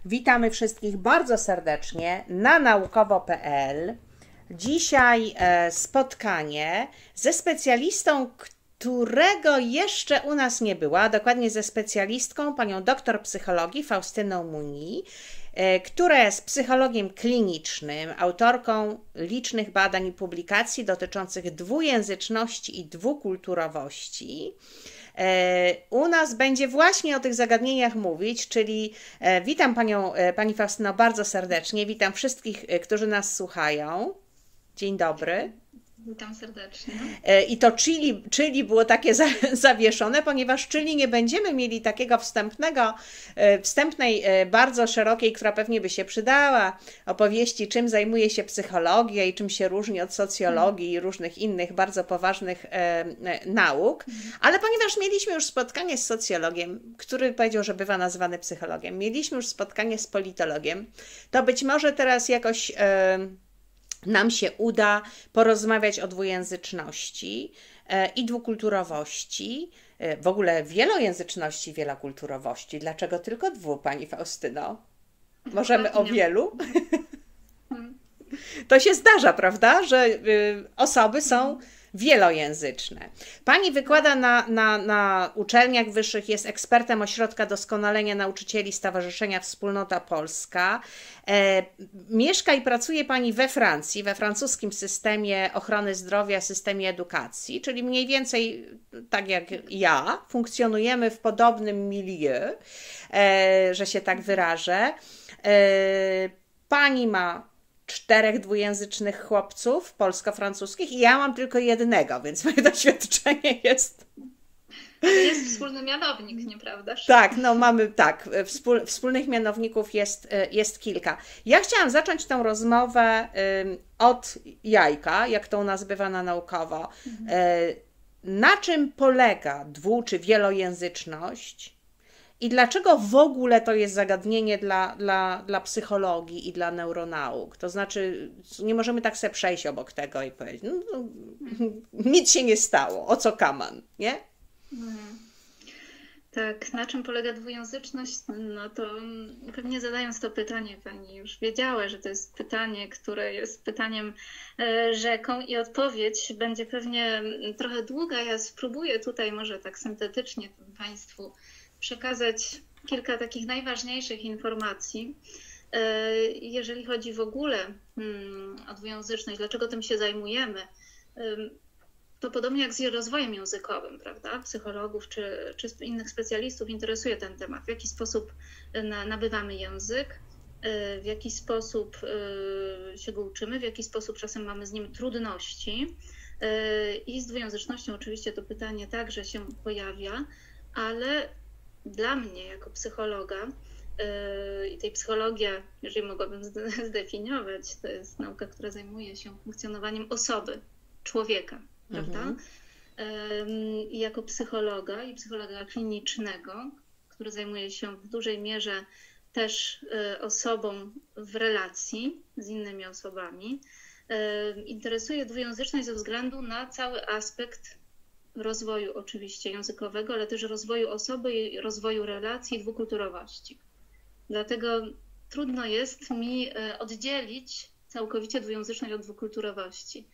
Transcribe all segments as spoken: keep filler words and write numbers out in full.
Witamy wszystkich bardzo serdecznie na naukowo kropka pe el. Dzisiaj e, spotkanie ze specjalistą, którego jeszcze u nas nie było, a dokładnie ze specjalistką, panią doktor psychologii Faustyną Muni, e, która jest psychologiem klinicznym, autorką licznych badań i publikacji dotyczących dwujęzyczności i dwukulturowości. U nas będzie właśnie o tych zagadnieniach mówić, czyli witam panią, pani Faustyno bardzo serdecznie, witam wszystkich, którzy nas słuchają. Dzień dobry. Witam serdecznie. I to czyli, czyli było takie za, zawieszone, ponieważ czyli nie będziemy mieli takiego wstępnego, wstępnej, bardzo szerokiej, która pewnie by się przydała, opowieści, czym zajmuje się psychologia i czym się różni od socjologii i różnych innych bardzo poważnych e, nauk. Ale ponieważ mieliśmy już spotkanie z socjologiem, który powiedział, że bywa nazywany psychologiem, mieliśmy już spotkanie z politologiem, to być może teraz jakoś E, nam się uda porozmawiać o dwujęzyczności i dwukulturowości, w ogóle wielojęzyczności, wielokulturowości. Dlaczego tylko dwu, pani Faustyno? Możemy o wielu? To się zdarza, prawda, że osoby są wielojęzyczne. Pani wykłada na, na, na uczelniach wyższych, jest ekspertem Ośrodka Doskonalenia Nauczycieli Stowarzyszenia Wspólnota Polska. E, mieszka i pracuje pani we Francji, we francuskim systemie ochrony zdrowia, systemie edukacji, czyli mniej więcej tak jak ja, funkcjonujemy w podobnym milieu, e, że się tak wyrażę. E, pani ma czterech dwujęzycznych chłopców polsko-francuskich i ja mam tylko jednego, więc moje doświadczenie jest... Ale jest wspólny mianownik, nieprawdaż? Tak, no mamy tak, wspól, wspólnych mianowników jest, jest kilka. Ja chciałam zacząć tę rozmowę od jajka, jak to u nas bywa na naukowo. Mhm. Na czym polega dwu- czy wielojęzyczność? I dlaczego w ogóle to jest zagadnienie dla, dla, dla psychologii i dla neuronauk? To znaczy, nie możemy tak sobie przejść obok tego i powiedzieć, no, no, nic się nie stało, o co kaman, nie? Hmm. Tak, na czym polega dwujęzyczność? No to pewnie zadając to pytanie, pani już wiedziała, że to jest pytanie, które jest pytaniem rzeką i odpowiedź będzie pewnie trochę długa. Ja spróbuję tutaj może tak syntetycznie państwu przekazać kilka takich najważniejszych informacji, jeżeli chodzi w ogóle o dwujęzyczność, dlaczego tym się zajmujemy. To podobnie jak z rozwojem językowym, prawda? Psychologów czy, czy innych specjalistów interesuje ten temat. W jaki sposób nabywamy język, w jaki sposób się go uczymy, w jaki sposób czasem mamy z nim trudności. I z dwujęzycznością oczywiście to pytanie także się pojawia, ale dla mnie jako psychologa, i tej psychologia, jeżeli mogłabym zdefiniować, to jest nauka, która zajmuje się funkcjonowaniem osoby, człowieka, prawda? Mhm. I jako psychologa i psychologa klinicznego, który zajmuje się w dużej mierze też osobą w relacji z innymi osobami, interesuje dwujęzyczność ze względu na cały aspekt rozwoju oczywiście językowego, ale też rozwoju osoby i rozwoju relacji i dwukulturowości. Dlatego trudno jest mi oddzielić całkowicie dwujęzyczność od dwukulturowości.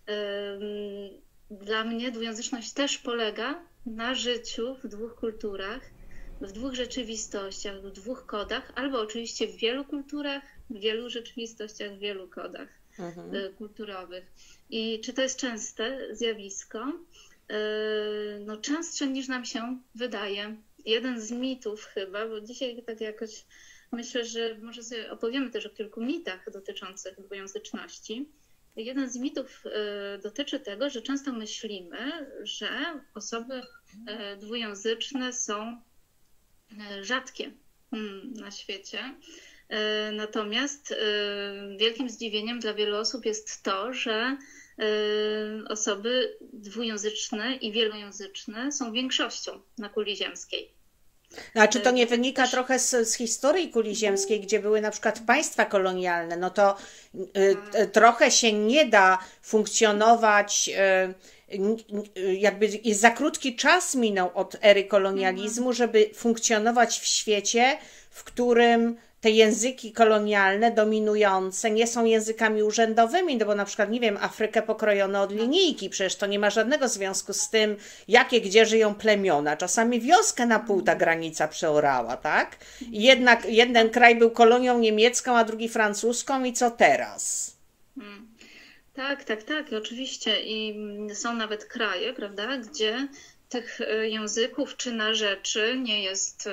Dla mnie dwujęzyczność też polega na życiu w dwóch kulturach, w dwóch rzeczywistościach, w dwóch kodach, albo oczywiście w wielu kulturach, w wielu rzeczywistościach, w wielu kodach mhm. kulturowych. I czy to jest częste zjawisko? No, częstsze niż nam się wydaje. Jeden z mitów chyba, bo dzisiaj tak jakoś myślę, że może sobie opowiemy też o kilku mitach dotyczących dwujęzyczności. Jeden z mitów dotyczy tego, że często myślimy, że osoby dwujęzyczne są rzadkie na świecie. Natomiast wielkim zdziwieniem dla wielu osób jest to, że osoby dwujęzyczne i wielojęzyczne są większością na kuli ziemskiej. A czy to nie wynika trochę z, z historii kuli ziemskiej, gdzie były na przykład państwa kolonialne? No to y, trochę się nie da funkcjonować, y, jakby za krótki czas minął od ery kolonializmu, żeby funkcjonować w świecie, w którym te języki kolonialne dominujące nie są językami urzędowymi, no bo na przykład, nie wiem, Afrykę pokrojono od linijki, przecież to nie ma żadnego związku z tym, jakie gdzie żyją plemiona. Czasami wioskę na pół ta granica przeorała, tak? I jednak jeden kraj był kolonią niemiecką, a drugi francuską i co teraz? Hmm. Tak, tak, tak, oczywiście. I są nawet kraje, prawda, gdzie tych języków czy narzeczy nie jest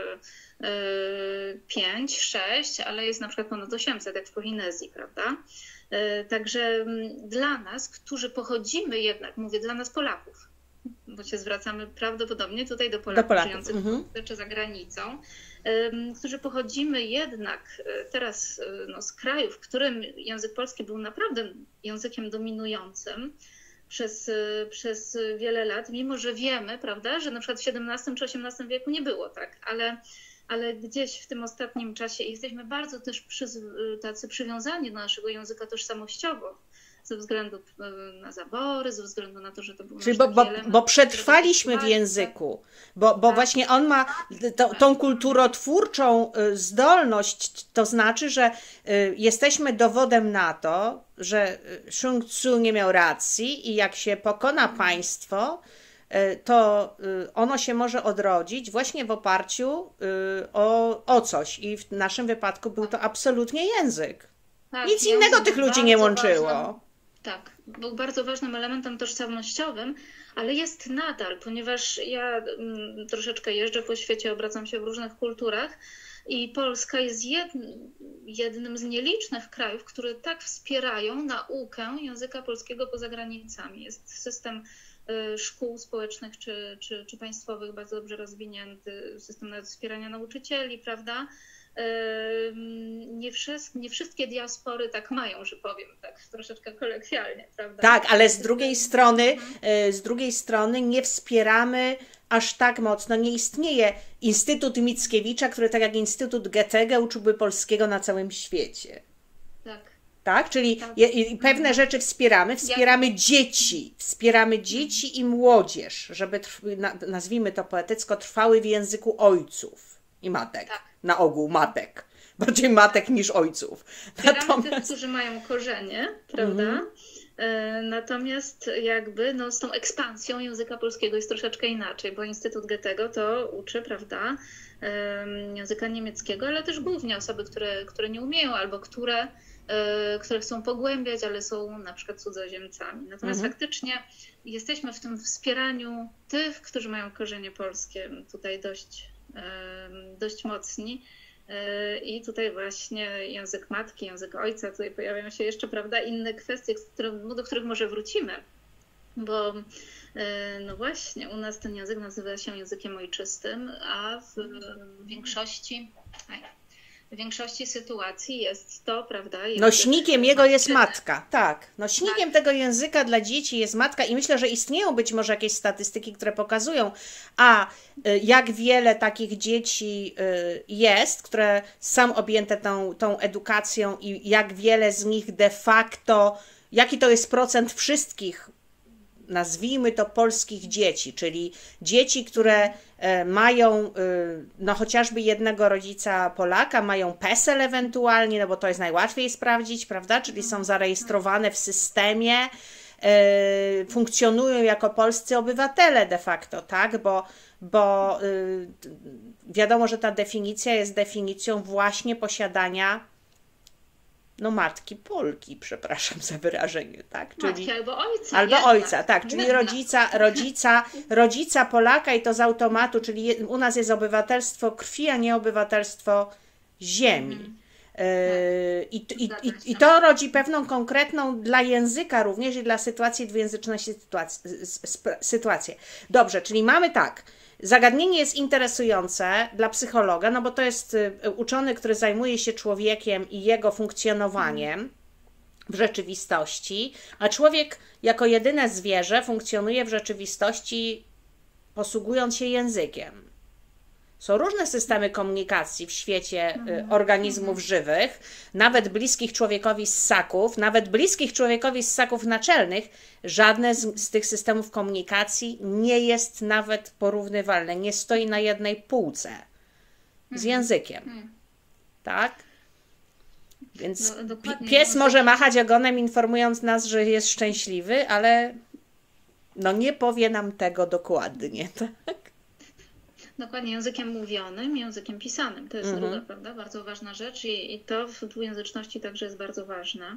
pięć, sześć, ale jest na przykład ponad osiemset, jak w Polinezji, prawda? Także dla nas, którzy pochodzimy jednak, mówię dla nas Polaków, bo się zwracamy prawdopodobnie tutaj do Polaków, do Polaków. żyjących w Polsce czy za granicą, którzy pochodzimy jednak teraz no, z krajów, w którym język polski był naprawdę językiem dominującym przez, przez wiele lat, mimo że wiemy, prawda, że na przykład w siedemnastym czy osiemnastym wieku nie było tak, ale, ale gdzieś w tym ostatnim czasie jesteśmy bardzo też przyz, tacy przywiązani do naszego języka tożsamościowo, ze względu na zabory, ze względu na to, że to był Czyli bo, bo, bo przetrwaliśmy w języku, bo, bo tak. właśnie on ma to, tą kulturotwórczą zdolność, to znaczy, że jesteśmy dowodem na to, że Sun Tzu nie miał racji i jak się pokona państwo, to ono się może odrodzić właśnie w oparciu o, o coś i w naszym wypadku był to absolutnie język. Tak, nic innego tych ludzi nie łączyło. Ważnym, tak, był bardzo ważnym elementem tożsamościowym, ale jest nadal, ponieważ ja mm, troszeczkę jeżdżę po świecie, obracam się w różnych kulturach i Polska jest jednym, jednym z nielicznych krajów, które tak wspierają naukę języka polskiego poza granicami. Jest system y, szkół społecznych czy, czy, czy państwowych bardzo dobrze rozwinięty, system nawet wspierania nauczycieli, prawda? Nie, wszyscy, nie wszystkie diaspory tak mają, że powiem tak troszeczkę kolokwialnie, prawda? Tak, ale z drugiej strony, z drugiej strony nie wspieramy aż tak mocno. Nie istnieje Instytut Mickiewicza, który tak jak Instytut Goethego uczyłby polskiego na całym świecie. Tak. Tak? Czyli tak. Je, je, pewne rzeczy wspieramy, wspieramy Jak? dzieci, wspieramy dzieci i młodzież, żeby, nazwijmy to poetycko, trwały w języku ojców i matek. Tak. Na ogół matek. Bardziej matek niż ojców. Natomiast tych, którzy mają korzenie, prawda? Mm-hmm. Natomiast jakby no, z tą ekspansją języka polskiego jest troszeczkę inaczej, bo Instytut Goethego to uczy, prawda, języka niemieckiego, ale też głównie osoby, które, które nie umieją albo które, które chcą pogłębiać, ale są na przykład cudzoziemcami. Natomiast mm-hmm. faktycznie jesteśmy w tym wspieraniu tych, którzy mają korzenie polskie tutaj dość dość mocni i tutaj właśnie język matki, język ojca, tutaj pojawiają się jeszcze, prawda, inne kwestie, do których może wrócimy, bo no właśnie u nas ten język nazywa się językiem ojczystym, a w większości w większości sytuacji jest to, prawda? Nośnikiem jego jest matka, tak. Nośnikiem tak. tego języka dla dzieci jest matka i myślę, że istnieją być może jakieś statystyki, które pokazują, a jak wiele takich dzieci jest, które są objęte tą, tą edukacją i jak wiele z nich de facto, jaki to jest procent wszystkich, nazwijmy to, polskich dzieci, czyli dzieci, które mają no chociażby jednego rodzica Polaka, mają PESEL ewentualnie, no bo to jest najłatwiej sprawdzić, prawda, czyli są zarejestrowane w systemie, funkcjonują jako polscy obywatele de facto, tak, bo, bo wiadomo, że ta definicja jest definicją właśnie posiadania no matki Polki, przepraszam za wyrażenie, tak? Czyli, matki albo ojca. Albo jednak. ojca, tak, czyli rodzica, rodzica, rodzica Polaka i to z automatu, czyli u nas jest obywatelstwo krwi, a nie obywatelstwo ziemi. Mm. Yy, i, i, i, I to rodzi pewną konkretną dla języka również i dla sytuacji dwujęzyczności sytuację. Dobrze, czyli mamy tak. Zagadnienie jest interesujące dla psychologa, no bo to jest uczony, który zajmuje się człowiekiem i jego funkcjonowaniem w rzeczywistości, a człowiek jako jedyne zwierzę funkcjonuje w rzeczywistości posługując się językiem. Są różne systemy komunikacji w świecie organizmów żywych, nawet bliskich człowiekowi ssaków, nawet bliskich człowiekowi ssaków naczelnych, żadne z, z tych systemów komunikacji nie jest nawet porównywalne, nie stoi na jednej półce z językiem. tak? Więc No, pies może machać ogonem, informując nas, że jest szczęśliwy, ale no nie powie nam tego dokładnie, tak? Dokładnie, językiem mówionym, językiem pisanym. To jest mhm. druga, prawda, bardzo ważna rzecz i, i to w dwujęzyczności także jest bardzo ważne,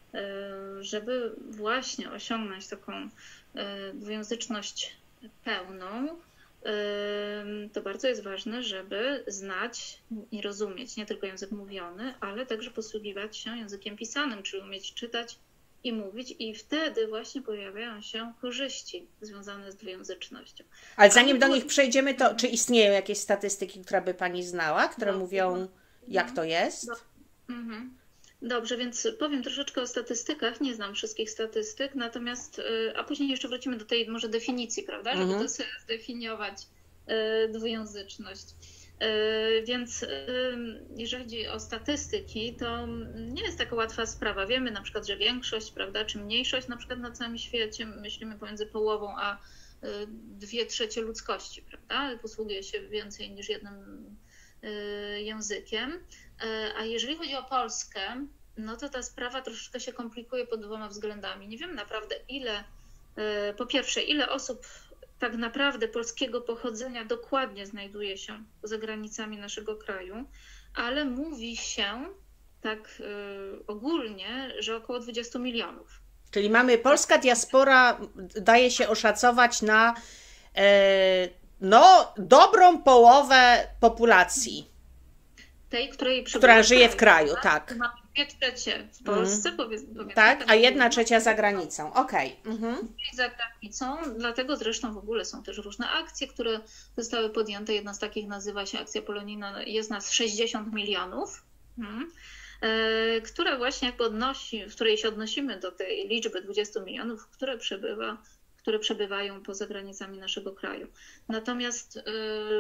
żeby właśnie osiągnąć taką dwujęzyczność pełną. To bardzo jest ważne, żeby znać i rozumieć nie tylko język mówiony, ale także posługiwać się językiem pisanym, czyli umieć czytać i mówić, i wtedy właśnie pojawiają się korzyści związane z dwujęzycznością. Ale zanim do nich przejdziemy, to czy istnieją jakieś statystyki, które by Pani znała, które no, mówią, no, jak to jest? No, mhm. Dobrze, więc powiem troszeczkę o statystykach. Nie znam wszystkich statystyk, natomiast, a później jeszcze wrócimy do tej może definicji, prawda, żeby mhm. to sobie zdefiniować dwujęzyczność. Więc jeżeli chodzi o statystyki, to nie jest taka łatwa sprawa. Wiemy na przykład, że większość, prawda, czy mniejszość na przykład na całym świecie, myślimy pomiędzy połową a dwie trzecie ludzkości, prawda, posługuje się więcej niż jednym językiem. A jeżeli chodzi o Polskę, no to ta sprawa troszeczkę się komplikuje pod dwoma względami. Nie wiem naprawdę ile, po pierwsze, ile osób tak naprawdę polskiego pochodzenia dokładnie znajduje się poza granicami naszego kraju, ale mówi się tak y, ogólnie, że około dwadzieścia milionów. Czyli mamy, polska diaspora daje się oszacować na e, no, dobrą połowę populacji. Tej, której która żyje w kraju, tak. tak. Mamy dwie trzecie w Polsce, mm. powiedzmy. Tak, a jedna trzecia za granicą. Okej. Okay. Mhm. Za granicą, dlatego zresztą w ogóle są też różne akcje, które zostały podjęte. Jedna z takich nazywa się akcja polonijna, jest nas sześćdziesiąt milionów, hmm, e, która właśnie jakby odnosi, w której się odnosimy do tej liczby dwudziestu milionów, które przebywa które przebywają poza granicami naszego kraju. Natomiast yy,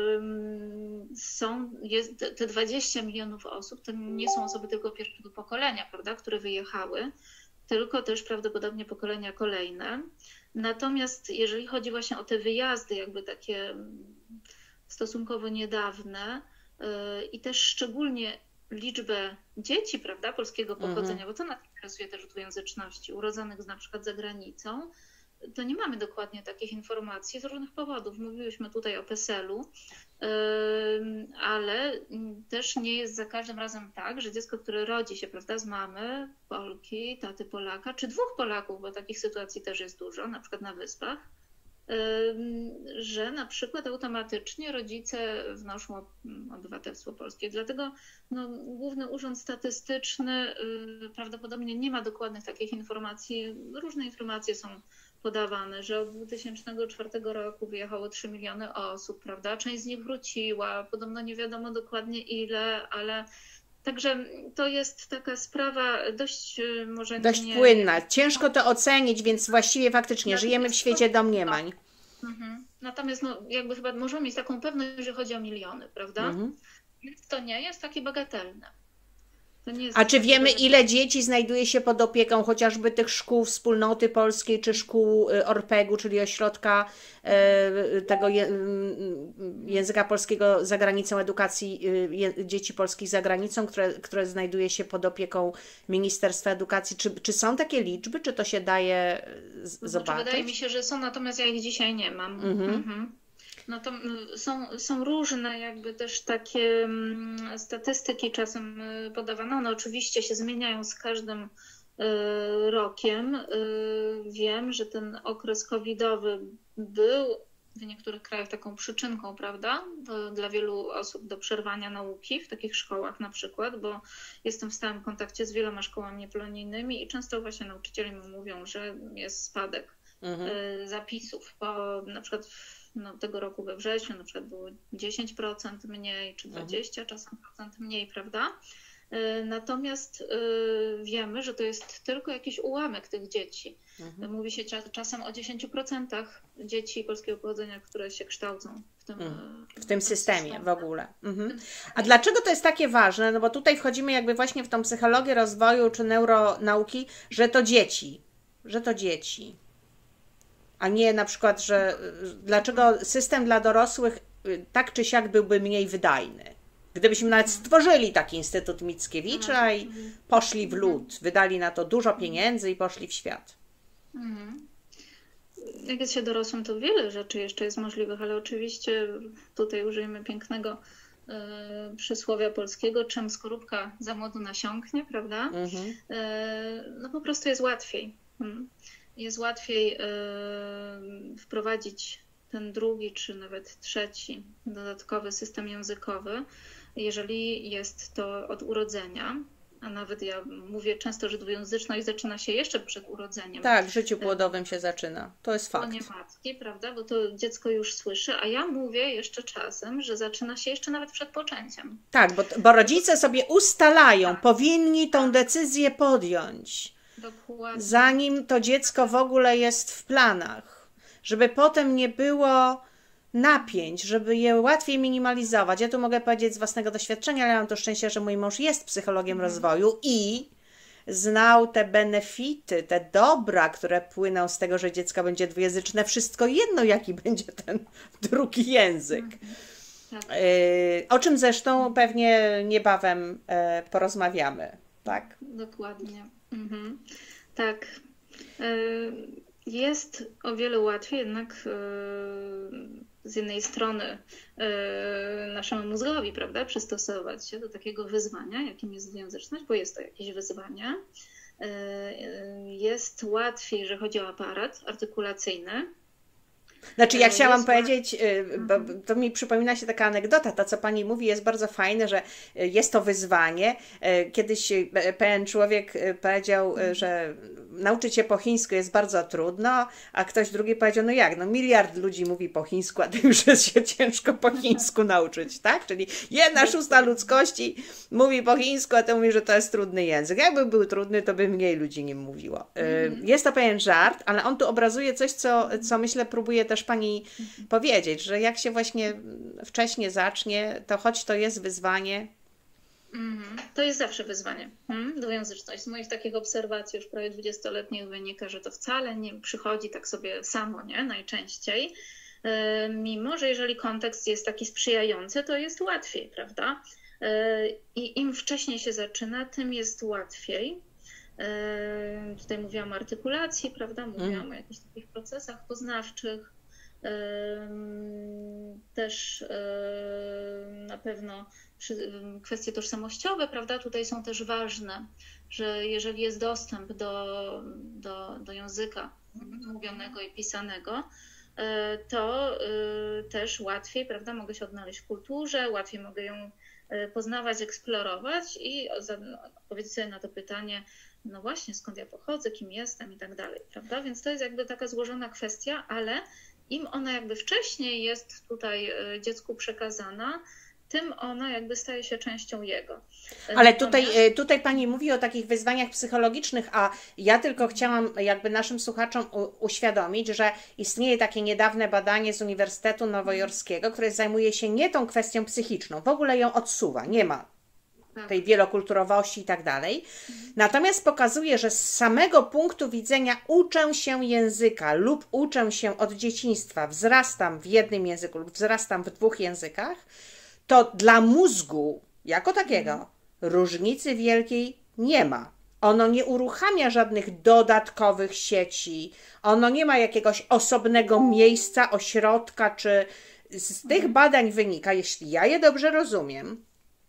są, jest, te dwadzieścia milionów osób to nie są osoby tylko pierwszego pokolenia, prawda, które wyjechały, tylko też prawdopodobnie pokolenia kolejne. Natomiast jeżeli chodzi właśnie o te wyjazdy jakby takie stosunkowo niedawne yy, i też szczególnie liczbę dzieci, prawda, polskiego pochodzenia, mhm. bo to nas interesuje też w dwujęzyczności, urodzonych na przykład za granicą, to nie mamy dokładnie takich informacji z różnych powodów. Mówiłyśmy tutaj o PESEL-u, ale też nie jest za każdym razem tak, że dziecko, które rodzi się, prawda, z mamy Polki, taty Polaka, czy dwóch Polaków, bo takich sytuacji też jest dużo, na przykład na Wyspach, że na przykład automatycznie rodzice wnoszą obywatelstwo polskie. Dlatego no, Główny Urząd Statystyczny prawdopodobnie nie ma dokładnych takich informacji. Różne informacje są podawane, że od dwa tysiące czwartego roku wyjechało trzy miliony osób, prawda? Część z nich wróciła, podobno nie wiadomo dokładnie ile, ale także to jest taka sprawa dość może dość nie... płynna. Ciężko to ocenić, więc właściwie faktycznie Natomiast żyjemy w świecie domniemań. Mhm. Natomiast no, jakby chyba możemy mieć taką pewność, że chodzi o miliony, prawda? Mhm. Więc to nie jest takie bagatelne. To nie jest A czy wiemy, ile dzieci znajduje się pod opieką chociażby tych szkół Wspólnoty Polskiej, czy szkół Orpegu, czyli ośrodka tego języka polskiego za granicą, edukacji dzieci polskich za granicą, które, które znajduje się pod opieką Ministerstwa Edukacji? Czy, czy są takie liczby, czy to się daje z- zobaczyć? Wydaje mi się, że są, natomiast ja ich dzisiaj nie mam. Mhm. Mhm. No to są, są różne jakby też takie statystyki czasem podawane. One oczywiście się zmieniają z każdym rokiem. Wiem, że ten okres covidowy był w niektórych krajach taką przyczynką, prawda, do, dla wielu osób do przerwania nauki w takich szkołach na przykład, bo jestem w stałym kontakcie z wieloma szkołami polonijnymi i często właśnie nauczyciele mi mówią, że jest spadek mhm. zapisów, bo na przykład no, tego roku we wrześniu na przykład było dziesięć procent mniej, czy dwadzieścia procent, czasem procent mniej, prawda? Natomiast wiemy, że to jest tylko jakiś ułamek tych dzieci. Mhm. Mówi się czasem o dziesięć procent dzieci polskiego pochodzenia, które się kształcą w tym, mhm. w tym systemie, systemie w ogóle. Mhm. A dlaczego to jest takie ważne? No bo tutaj wchodzimy jakby właśnie w tą psychologię rozwoju czy neuronauki, że to dzieci, że to dzieci. A nie na przykład, że dlaczego system dla dorosłych tak czy siak byłby mniej wydajny? Gdybyśmy nawet stworzyli taki Instytut Mickiewicza i poszli w lód, wydali na to dużo pieniędzy i poszli w świat. Mhm. Jak jest się dorosłym, to wiele rzeczy jeszcze jest możliwych, ale oczywiście tutaj użyjemy pięknego e, przysłowia polskiego, czym skorupka za młodu nasiąknie, prawda? Mhm. E, no po prostu jest łatwiej. Hmm. Jest łatwiej e, wprowadzić ten drugi, czy nawet trzeci dodatkowy system językowy, jeżeli jest to od urodzenia. A nawet ja mówię często, że dwujęzyczność zaczyna się jeszcze przed urodzeniem. Tak, w życiu płodowym się zaczyna. To jest fakt. Nie matki, prawda? Bo to dziecko już słyszy, a ja mówię jeszcze czasem, że zaczyna się jeszcze nawet przed poczęciem. Tak, bo, bo rodzice sobie ustalają, tak. powinni tą decyzję podjąć. Dokładnie. Zanim to dziecko w ogóle jest w planach. Żeby potem nie było napięć, żeby je łatwiej minimalizować. Ja tu mogę powiedzieć z własnego doświadczenia, ale mam to szczęście, że mój mąż jest psychologiem mm. rozwoju i znał te benefity, te dobra, które płyną z tego, że dziecko będzie dwujęzyczne, wszystko jedno, jaki będzie ten drugi język. Mm. Tak. Y, o czym zresztą pewnie niebawem y, porozmawiamy. Tak? Dokładnie. Mhm. Tak. Y Jest o wiele łatwiej jednak z jednej strony naszemu mózgowi, prawda, przystosować się do takiego wyzwania, jakim jest dwujęzyczność, bo jest to jakieś wyzwanie. Jest łatwiej, jeżeli chodzi o aparat artykulacyjny. Znaczy ja chciałam powiedzieć, bo to mi przypomina się taka anegdota, to co pani mówi jest bardzo fajne, że jest to wyzwanie. Kiedyś pewien człowiek powiedział, że nauczyć się po chińsku jest bardzo trudno, a ktoś drugi powiedział, no jak, no miliard ludzi mówi po chińsku, a tym już jest się ciężko po chińsku nauczyć, tak? Czyli jedna szósta ludzkości mówi po chińsku, a to mówi, że to jest trudny język. Jakby był trudny, to by mniej ludzi nim mówiło. Jest to pewien żart, ale on tu obrazuje coś, co, co myślę próbuje też pani powiedzieć, że jak się właśnie wcześniej zacznie, to choć to jest wyzwanie. Mm, to jest zawsze wyzwanie. Hmm? Dwujęzyczność. Z moich takich obserwacji już prawie dwudziestoletnich wynika, że to wcale nie przychodzi tak sobie samo, nie? Najczęściej. Yy, mimo, że jeżeli kontekst jest taki sprzyjający, to jest łatwiej, prawda? Yy, I im wcześniej się zaczyna, tym jest łatwiej. Yy, tutaj mówiłam o artykulacji, prawda? Mówiłam mm. o jakichś takich procesach poznawczych. Też na pewno kwestie tożsamościowe, prawda, tutaj są też ważne, że jeżeli jest dostęp do, do, do języka mówionego i pisanego, to też łatwiej, prawda, mogę się odnaleźć w kulturze, łatwiej mogę ją poznawać, eksplorować i odpowiedzieć sobie na to pytanie, no właśnie, skąd ja pochodzę, kim jestem i tak dalej, prawda, więc to jest jakby taka złożona kwestia, ale im ona jakby wcześniej jest tutaj dziecku przekazana, tym ona jakby staje się częścią jego. Ale tutaj, tutaj pani mówi o takich wyzwaniach psychologicznych, a ja tylko chciałam jakby naszym słuchaczom uświadomić, że istnieje takie niedawne badanie z Uniwersytetu Nowojorskiego, które zajmuje się nie tą kwestią psychiczną, w ogóle ją odsuwa, nie ma tej wielokulturowości i tak dalej. Natomiast pokazuje, że z samego punktu widzenia uczę się języka lub uczę się od dzieciństwa, wzrastam w jednym języku lub wzrastam w dwóch językach, to dla mózgu jako takiego różnicy wielkiej nie ma. Ono nie uruchamia żadnych dodatkowych sieci, ono nie ma jakiegoś osobnego miejsca, ośrodka, czy z tych badań wynika, jeśli ja je dobrze rozumiem,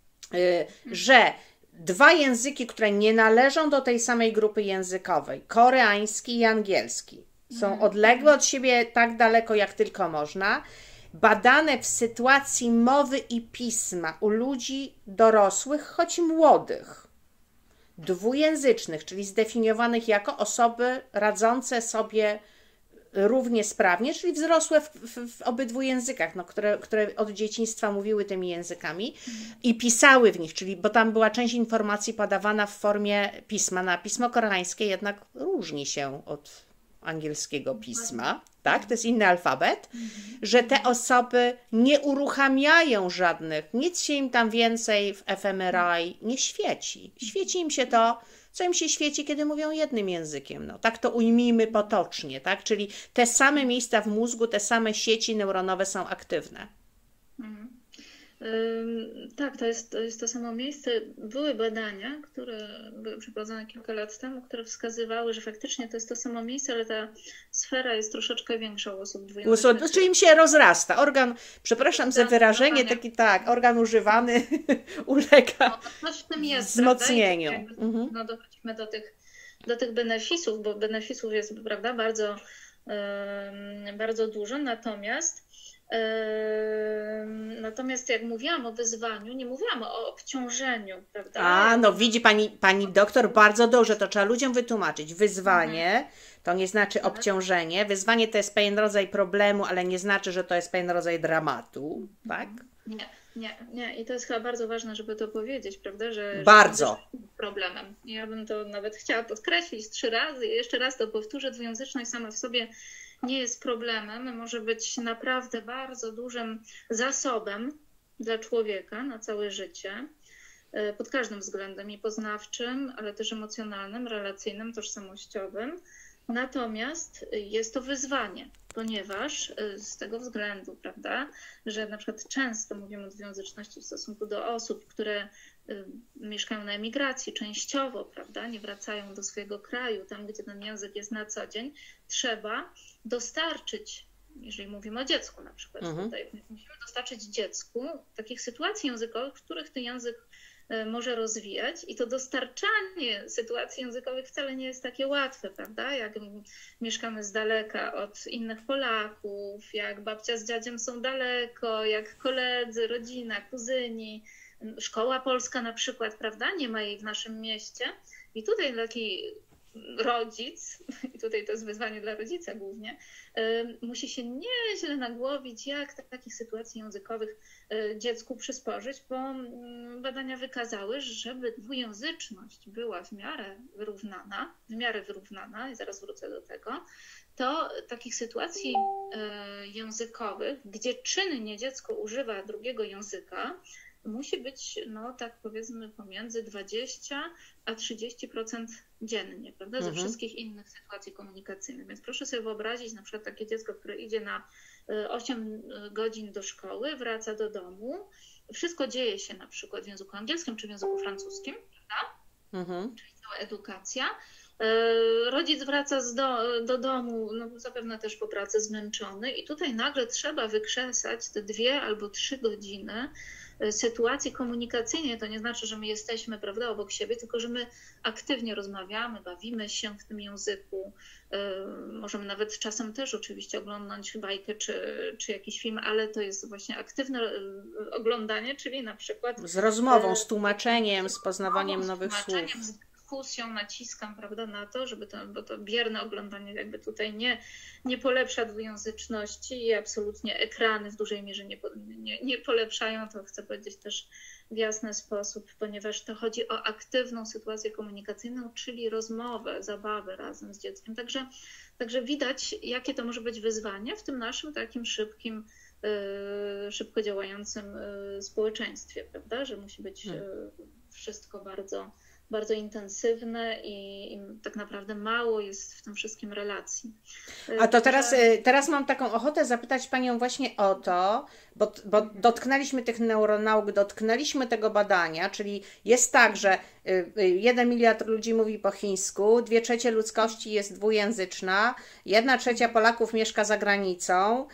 że dwa języki, które nie należą do tej samej grupy językowej, koreański i angielski, są odległe od siebie tak daleko, jak tylko można, badane w sytuacji mowy i pisma u ludzi dorosłych, choć młodych, dwujęzycznych, czyli zdefiniowanych jako osoby radzące sobie równie sprawnie, czyli wzrosłe w, w, w obydwu językach, no, które, które od dzieciństwa mówiły tymi językami i pisały w nich, czyli bo tam była część informacji podawana w formie pisma. Na pismo koreańskie jednak różni się od angielskiego pisma, tak? To jest inny alfabet, że te osoby nie uruchamiają żadnych, nic się im tam więcej w F M R I nie świeci. Świeci im się to, co im się świeci, kiedy mówią jednym językiem. No, tak to ujmijmy potocznie, tak? Czyli te same miejsca w mózgu, te same sieci neuronowe są aktywne. Mhm. Tak, to jest, to jest to samo miejsce. Były badania, które były przeprowadzone kilka lat temu, które wskazywały, że faktycznie to jest to samo miejsce, ale ta sfera jest troszeczkę większa u osób dwujęzycznych. Czyli im się rozrasta. Organ, przepraszam za wyrażenie, taki tak, organ używany ulega no, w tym jest, wzmocnieniu. Jakby, mhm. No dochodzimy do tych, do tych benefisów, bo benefisów jest, prawda, bardzo, um, bardzo dużo, natomiast Natomiast jak mówiłam o wyzwaniu, nie mówiłam o obciążeniu, prawda? A, no widzi pani, pani doktor bardzo dobrze, to trzeba ludziom wytłumaczyć. Wyzwanie to nie znaczy obciążenie. Wyzwanie to jest pewien rodzaj problemu, ale nie znaczy, że to jest pewien rodzaj dramatu, tak? Nie, nie, nie. I to jest chyba bardzo ważne, żeby to powiedzieć, prawda? Że, bardzo. Że problemem. Ja bym to nawet chciała podkreślić trzy razy i jeszcze raz to powtórzę. Dwujęzyczność sama w sobie nie jest problemem, może być naprawdę bardzo dużym zasobem dla człowieka na całe życie, pod każdym względem i poznawczym, ale też emocjonalnym, relacyjnym, tożsamościowym. Natomiast jest to wyzwanie, ponieważ z tego względu, prawda, że na przykład często mówimy o dwujęzyczności w stosunku do osób, które mieszkają na emigracji częściowo, prawda, nie wracają do swojego kraju, tam gdzie ten język jest na co dzień, trzeba dostarczyć, jeżeli mówimy o dziecku na przykład, mhm. tutaj musimy dostarczyć dziecku takich sytuacji językowych, w których ten język może rozwijać i to dostarczanie sytuacji językowych wcale nie jest takie łatwe, prawda? Jak mieszkamy z daleka od innych Polaków, jak babcia z dziadziem są daleko, jak koledzy, rodzina, kuzyni, szkoła polska na przykład, prawda? Nie ma jej w naszym mieście i tutaj taki rodzic, i tutaj to jest wyzwanie dla rodzica głównie, musi się nieźle nagłowić, jak takich sytuacji językowych dziecku przysporzyć, bo badania wykazały, że żeby dwujęzyczność była w miarę wyrównana, w miarę wyrównana, i zaraz wrócę do tego, to takich sytuacji językowych, gdzie czynnie dziecko używa drugiego języka, musi być, no tak powiedzmy, pomiędzy dwadzieścia a trzydzieści procent dziennie, prawda, ze mhm. wszystkich innych sytuacji komunikacyjnych. Więc proszę sobie wyobrazić na przykład takie dziecko, które idzie na osiem godzin do szkoły, wraca do domu, wszystko dzieje się na przykład w języku angielskim czy w języku francuskim, prawda? Mhm. Czyli cała edukacja. Rodzic wraca z do, do domu, no zapewne też po pracy zmęczony i tutaj nagle trzeba wykrzesać te dwie albo trzy godziny sytuacji komunikacyjnej. To nie znaczy, że my jesteśmy, prawda, obok siebie, tylko że my aktywnie rozmawiamy, bawimy się w tym języku. Możemy nawet czasem też oczywiście oglądać bajkę czy, czy jakiś film, ale to jest właśnie aktywne oglądanie, czyli na przykład z rozmową, z tłumaczeniem, z poznawaniem nowych słów. Dyskusją naciskam, prawda, na to, żeby to, bo to bierne oglądanie jakby tutaj nie, nie polepsza dwujęzyczności i absolutnie ekrany w dużej mierze nie, nie, nie polepszają, to chcę powiedzieć też w jasny sposób, ponieważ to chodzi o aktywną sytuację komunikacyjną, czyli rozmowę, zabawę razem z dzieckiem. Także, także widać, jakie to może być wyzwanie w tym naszym takim szybkim, yy, szybko działającym yy, społeczeństwie, prawda, że musi być yy, wszystko bardzo bardzo intensywne i, i tak naprawdę mało jest w tym wszystkim relacji. A to teraz, teraz mam taką ochotę zapytać Panią właśnie o to, bo, bo dotknęliśmy tych neuronauk, dotknęliśmy tego badania, czyli jest tak, że jeden miliard ludzi mówi po chińsku, dwie trzecie ludzkości jest dwujęzyczna, jedna trzecia Polaków mieszka za granicą.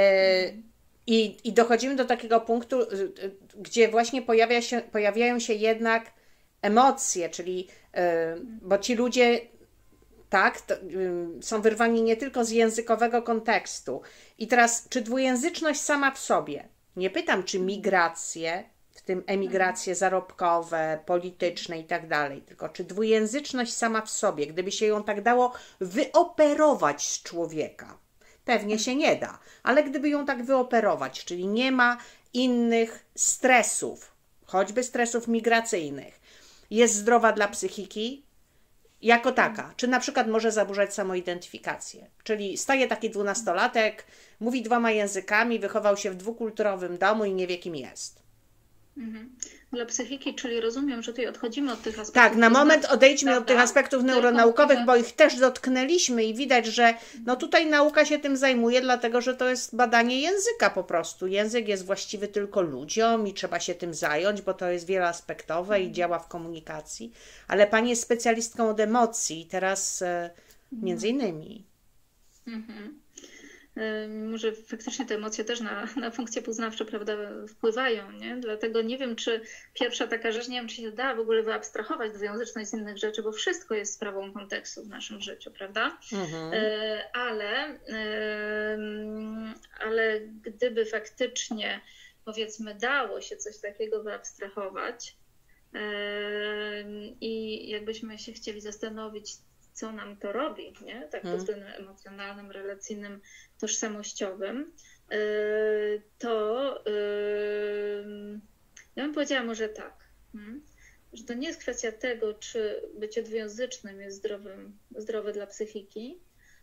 I, i dochodzimy do takiego punktu, gdzie właśnie pojawia się, pojawiają się jednak emocje, czyli, bo ci ludzie tak, to, są wyrwani nie tylko z językowego kontekstu. I teraz, czy dwujęzyczność sama w sobie, nie pytam, czy migracje, w tym emigracje zarobkowe, polityczne i tak dalej, tylko czy dwujęzyczność sama w sobie, gdyby się ją tak dało wyoperować z człowieka, pewnie się nie da, ale gdyby ją tak wyoperować, czyli nie ma innych stresów, choćby stresów migracyjnych, jest zdrowa dla psychiki jako taka, czy na przykład może zaburzać samoidentyfikację, czyli staje taki dwunastolatek, mówi dwoma językami, wychował się w dwukulturowym domu i nie wie, kim jest. Mhm. dla psychiki, czyli rozumiem, że tutaj odchodzimy od tych aspektów. Tak, na moment odejdźmy prawda? od tych aspektów neuronaukowych, bo ich też dotknęliśmy i widać, że no tutaj nauka się tym zajmuje, dlatego że to jest badanie języka po prostu. Język jest właściwy tylko ludziom i trzeba się tym zająć, bo to jest wieloaspektowe i działa w komunikacji. Ale pani jest specjalistką od emocji, teraz e, między innymi. Mhm. Może faktycznie te emocje też na, na funkcje poznawcze, prawda, wpływają, nie? Dlatego nie wiem, czy pierwsza taka rzecz, nie wiem, czy się da w ogóle wyabstrahować dwujęzyczność z innych rzeczy, bo wszystko jest sprawą kontekstu w naszym życiu, prawda? Mhm. Ale, ale gdyby faktycznie, powiedzmy, dało się coś takiego wyabstrahować i jakbyśmy się chcieli zastanowić, co nam to robi, nie? Tak pod względem emocjonalnym, relacyjnym, tożsamościowym, to ja bym powiedziała może tak, że to nie jest kwestia tego, czy bycie dwujęzycznym jest zdrowym, zdrowe dla psychiki,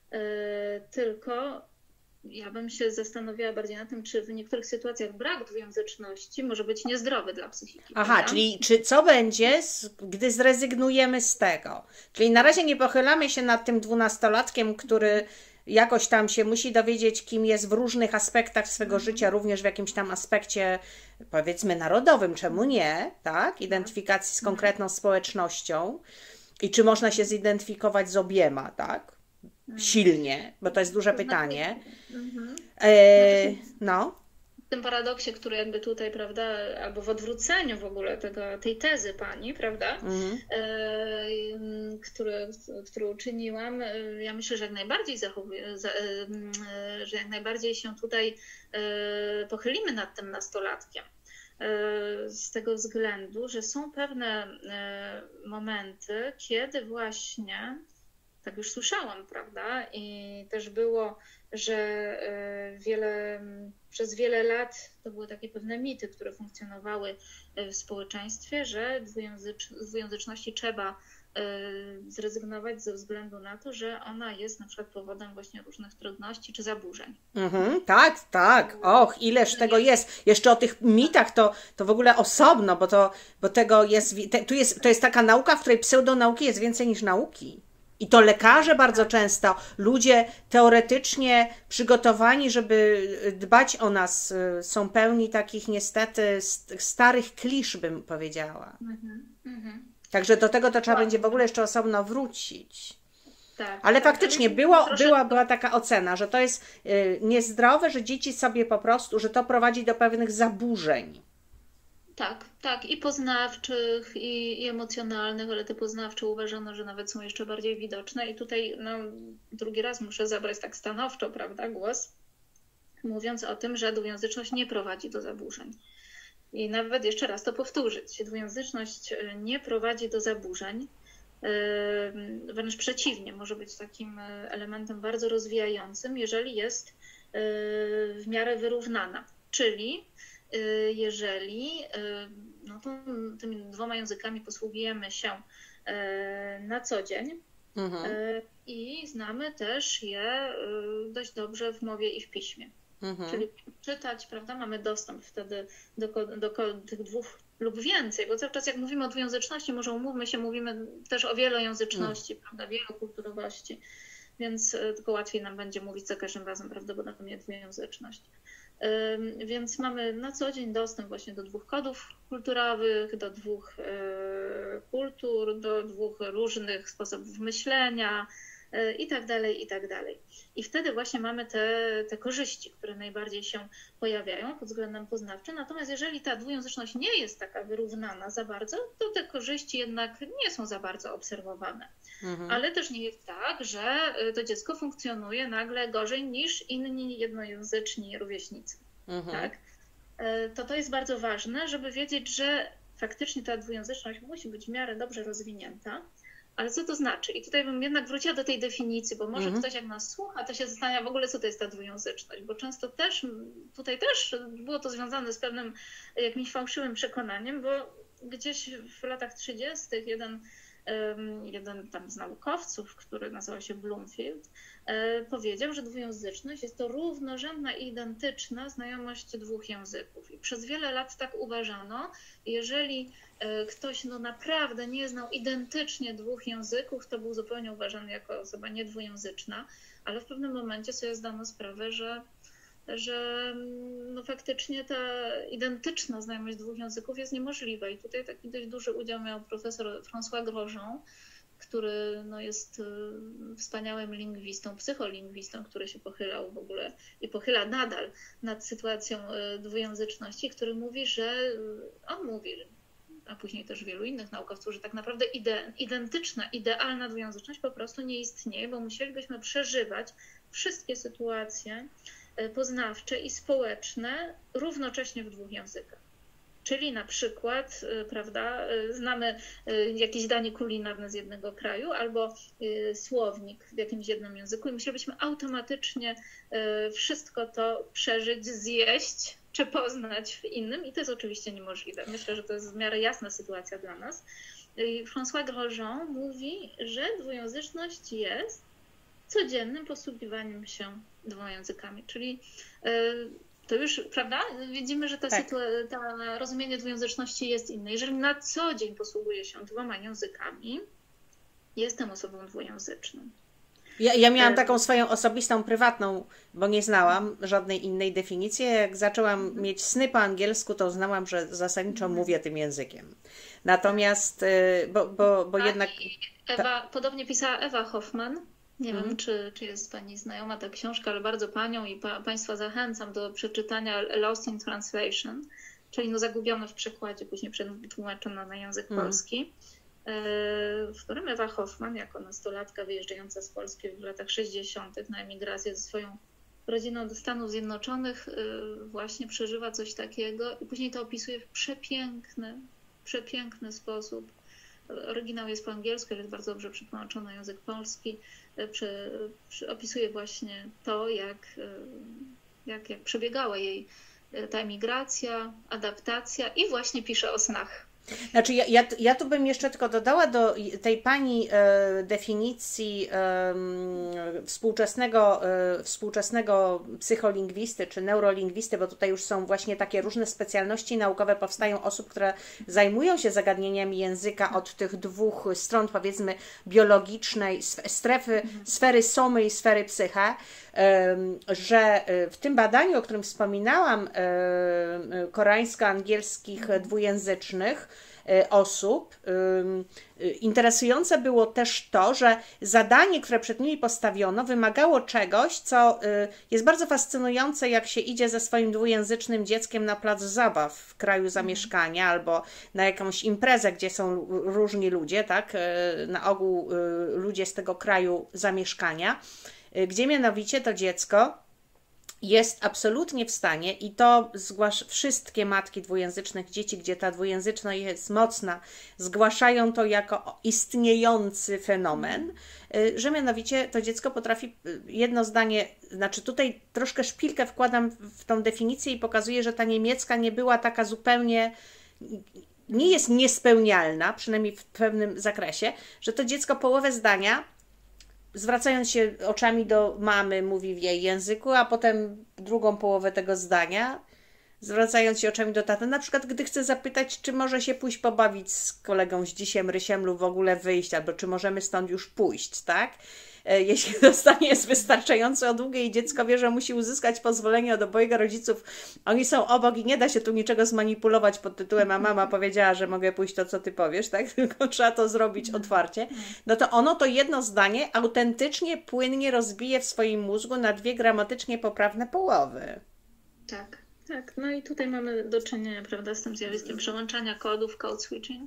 tylko ja bym się zastanowiła bardziej na tym, czy w niektórych sytuacjach brak dwujęzyczności może być niezdrowy dla psychiki. Aha, prawda? Czyli czy co będzie, gdy zrezygnujemy z tego? Czyli na razie nie pochylamy się nad tym dwunastolatkiem, który jakoś tam się musi dowiedzieć, kim jest w różnych aspektach swego mhm. życia, również w jakimś tam aspekcie, powiedzmy, narodowym, czemu nie, tak? Identyfikacji z konkretną mhm. społecznością i czy można się zidentyfikować z obiema, tak? Silnie, bo to jest duże pytanie. Mhm. E, no. W tym paradoksie, który jakby tutaj, prawda, albo w odwróceniu w ogóle tego, tej tezy pani, prawda, mhm. e, który, który uczyniłam, ja myślę, że jak najbardziej zachowuję, za, e, że jak najbardziej się tutaj e, pochylimy nad tym nastolatkiem. E, z tego względu, że są pewne e, momenty, kiedy właśnie tak już słyszałam, prawda? I też było, że wiele, przez wiele lat to były takie pewne mity, które funkcjonowały w społeczeństwie, że dwujęzycz, z dwujęzyczności trzeba zrezygnować ze względu na to, że ona jest na przykład powodem właśnie różnych trudności czy zaburzeń. Mhm, tak, tak. Och, ileż tego jest. Jeszcze o tych mitach to, to w ogóle osobno, bo, to, bo tego jest, te, tu jest, to jest taka nauka, w której pseudonauki jest więcej niż nauki. I to lekarze bardzo często, ludzie teoretycznie przygotowani, żeby dbać o nas, są pełni takich niestety starych klisz, bym powiedziała. Mhm, mhm. Także do tego to trzeba będzie w ogóle jeszcze osobno wrócić. Tak, ale tak, faktycznie ale było, była, była taka ocena, że to jest niezdrowe, że dzieci sobie po prostu, że to prowadzi do pewnych zaburzeń. Tak, tak, i poznawczych, i, i emocjonalnych, ale te poznawcze uważano, że nawet są jeszcze bardziej widoczne. I tutaj no, drugi raz muszę zabrać tak stanowczo, prawda, głos, mówiąc o tym, że dwujęzyczność nie prowadzi do zaburzeń. I nawet jeszcze raz to powtórzyć, dwujęzyczność nie prowadzi do zaburzeń, wręcz przeciwnie, może być takim elementem bardzo rozwijającym, jeżeli jest w miarę wyrównana, czyli jeżeli no to tymi dwoma językami posługujemy się na co dzień mhm. i znamy też je dość dobrze w mowie i w piśmie. Mhm. Czyli czytać, prawda, mamy dostęp wtedy do, do tych dwóch lub więcej, bo cały czas jak mówimy o dwujęzyczności, może umówmy się, mówimy też o wielojęzyczności, mhm. prawda, wielokulturowości, więc tylko łatwiej nam będzie mówić za każdym razem prawdopodobnie dwujęzyczność. Więc mamy na co dzień dostęp właśnie do dwóch kodów kulturowych, do dwóch kultur, do dwóch różnych sposobów myślenia i tak dalej, i tak dalej. I wtedy właśnie mamy te, te korzyści, które najbardziej się pojawiają pod względem poznawczym. Natomiast jeżeli ta dwujęzyczność nie jest taka wyrównana za bardzo, to te korzyści jednak nie są za bardzo obserwowane. Mhm. Ale też nie jest tak, że to dziecko funkcjonuje nagle gorzej niż inni jednojęzyczni rówieśnicy. Mhm. Tak? To to jest bardzo ważne, żeby wiedzieć, że faktycznie ta dwujęzyczność musi być w miarę dobrze rozwinięta. Ale co to znaczy? I tutaj bym jednak wróciła do tej definicji, bo może mhm. ktoś jak nas słucha, to się zastanawia w ogóle, co to jest ta dwujęzyczność, bo często też, tutaj też było to związane z pewnym jakimś fałszywym przekonaniem, bo gdzieś w latach trzydziestych jeden jeden tam z naukowców, który nazywał się Bloomfield, powiedział, że dwujęzyczność jest to równorzędna i identyczna znajomość dwóch języków. I przez wiele lat tak uważano. Jeżeli ktoś no naprawdę nie znał identycznie dwóch języków, to był zupełnie uważany jako osoba niedwujęzyczna, ale w pewnym momencie sobie zdano sprawę, że że no faktycznie ta identyczna znajomość dwóch języków jest niemożliwa. I tutaj taki dość duży udział miał profesor François Grosjean, który no jest wspaniałym lingwistą, psycholingwistą, który się pochylał w ogóle i pochyla nadal nad sytuacją dwujęzyczności, który mówi, że on mówi, a później też wielu innych naukowców, że tak naprawdę ide, identyczna, idealna dwujęzyczność po prostu nie istnieje, bo musielibyśmy przeżywać wszystkie sytuacje poznawcze i społeczne równocześnie w dwóch językach. Czyli na przykład, prawda, znamy jakieś danie kulinarne z jednego kraju albo słownik w jakimś jednym języku i musielibyśmy automatycznie wszystko to przeżyć, zjeść czy poznać w innym i to jest oczywiście niemożliwe. Myślę, że to jest w miarę jasna sytuacja dla nas. François Grosjean mówi, że dwujęzyczność jest codziennym posługiwaniem się dwoma językami, czyli to już, prawda, widzimy, że ta, tak. sytu- ta rozumienie dwujęzyczności jest inne. Jeżeli na co dzień posługuję się dwoma językami, jestem osobą dwujęzyczną. Ja, ja miałam taką swoją osobistą, prywatną, bo nie znałam żadnej innej definicji. Jak zaczęłam mieć sny po angielsku, to uznałam, że zasadniczo mówię tym językiem. Natomiast, bo, bo, bo jednak... Ewa, podobnie pisała Ewa Hoffman. Nie mhm. wiem, czy, czy jest Pani znajoma ta książka, ale bardzo Panią i pa, Państwa zachęcam do przeczytania Lost in Translation, czyli no zagubione w przekładzie, później przetłumaczona na język mhm. polski, w którym Ewa Hoffman, jako nastolatka wyjeżdżająca z Polski w latach sześćdziesiątych na emigrację ze swoją rodziną do Stanów Zjednoczonych, właśnie przeżywa coś takiego i później to opisuje w przepiękny, przepiękny sposób. Oryginał jest po angielsku, ale jest bardzo dobrze przetłumaczony na język polski. Przy, przy, opisuje właśnie to, jak, jak, jak przebiegała jej ta emigracja, adaptacja i właśnie pisze o snach. Znaczy ja, ja, ja tu bym jeszcze tylko dodała do tej Pani e, definicji e, współczesnego, e, współczesnego psycholingwisty czy neurolingwisty, bo tutaj już są właśnie takie różne specjalności naukowe, powstają osób, które zajmują się zagadnieniami języka od tych dwóch stron, powiedzmy biologicznej, strefy, mhm. sfery somy i sfery psyche, e, że w tym badaniu, o którym wspominałam, e, koreańsko-angielskich dwujęzycznych osób. Interesujące było też to, że zadanie, które przed nimi postawiono, wymagało czegoś, co jest bardzo fascynujące, jak się idzie ze swoim dwujęzycznym dzieckiem na plac zabaw w kraju zamieszkania albo na jakąś imprezę, gdzie są różni ludzie, tak? Na ogół ludzie z tego kraju zamieszkania, gdzie mianowicie to dziecko jest absolutnie w stanie i to zgłasz, wszystkie matki dwujęzycznych dzieci, gdzie ta dwujęzyczność jest mocna, zgłaszają to jako istniejący fenomen, że mianowicie to dziecko potrafi jedno zdanie, znaczy tutaj troszkę szpilkę wkładam w tą definicję i pokazuję, że ta niemiecka nie była taka zupełnie, nie jest niespełnialna, przynajmniej w pewnym zakresie, że to dziecko połowę zdania zwracając się oczami do mamy, mówi w jej języku, a potem drugą połowę tego zdania, zwracając się oczami do taty, na przykład gdy chce zapytać, czy może się pójść pobawić z kolegą, z dzisiem, rysiem lub w ogóle wyjść, albo czy możemy stąd już pójść, tak? Jeśli to zdanie jest wystarczająco długie i dziecko wie, że musi uzyskać pozwolenie od obojga rodziców, oni są obok i nie da się tu niczego zmanipulować pod tytułem a mama powiedziała, że mogę pójść to, co ty powiesz, tak? Tylko trzeba to zrobić otwarcie. No to ono to jedno zdanie autentycznie, płynnie rozbije w swoim mózgu na dwie gramatycznie poprawne połowy. Tak, tak. No i tutaj mamy do czynienia, prawda, z tym zjawiskiem przełączania kodów, code switching,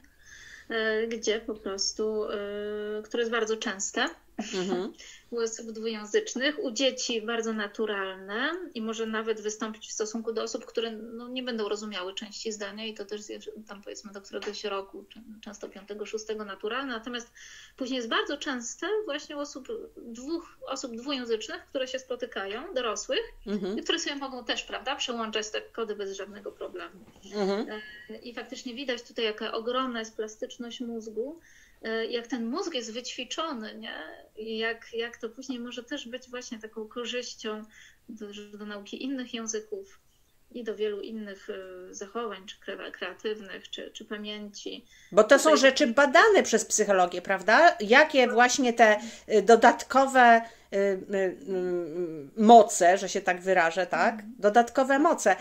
gdzie po prostu, które jest bardzo częste. Mhm. U osób dwujęzycznych, u dzieci bardzo naturalne i może nawet wystąpić w stosunku do osób, które no, nie będą rozumiały części zdania i to też jest tam powiedzmy do któregoś roku, często piątego, szóstego naturalne, natomiast później jest bardzo częste właśnie u osób, dwóch osób dwujęzycznych, które się spotykają, dorosłych, mhm. i które sobie mogą też, prawda, przełączać te kody bez żadnego problemu. Mhm. I faktycznie widać tutaj, jaka ogromna jest plastyczność mózgu, jak ten mózg jest wyćwiczony, nie? I jak, jak to później może też być właśnie taką korzyścią do, do nauki innych języków i do wielu innych zachowań, czy kreatywnych, czy, czy pamięci. Bo to są rzeczy badane przez psychologię, prawda? Jakie właśnie te dodatkowe moce, że się tak wyrażę, tak? Dodatkowe moce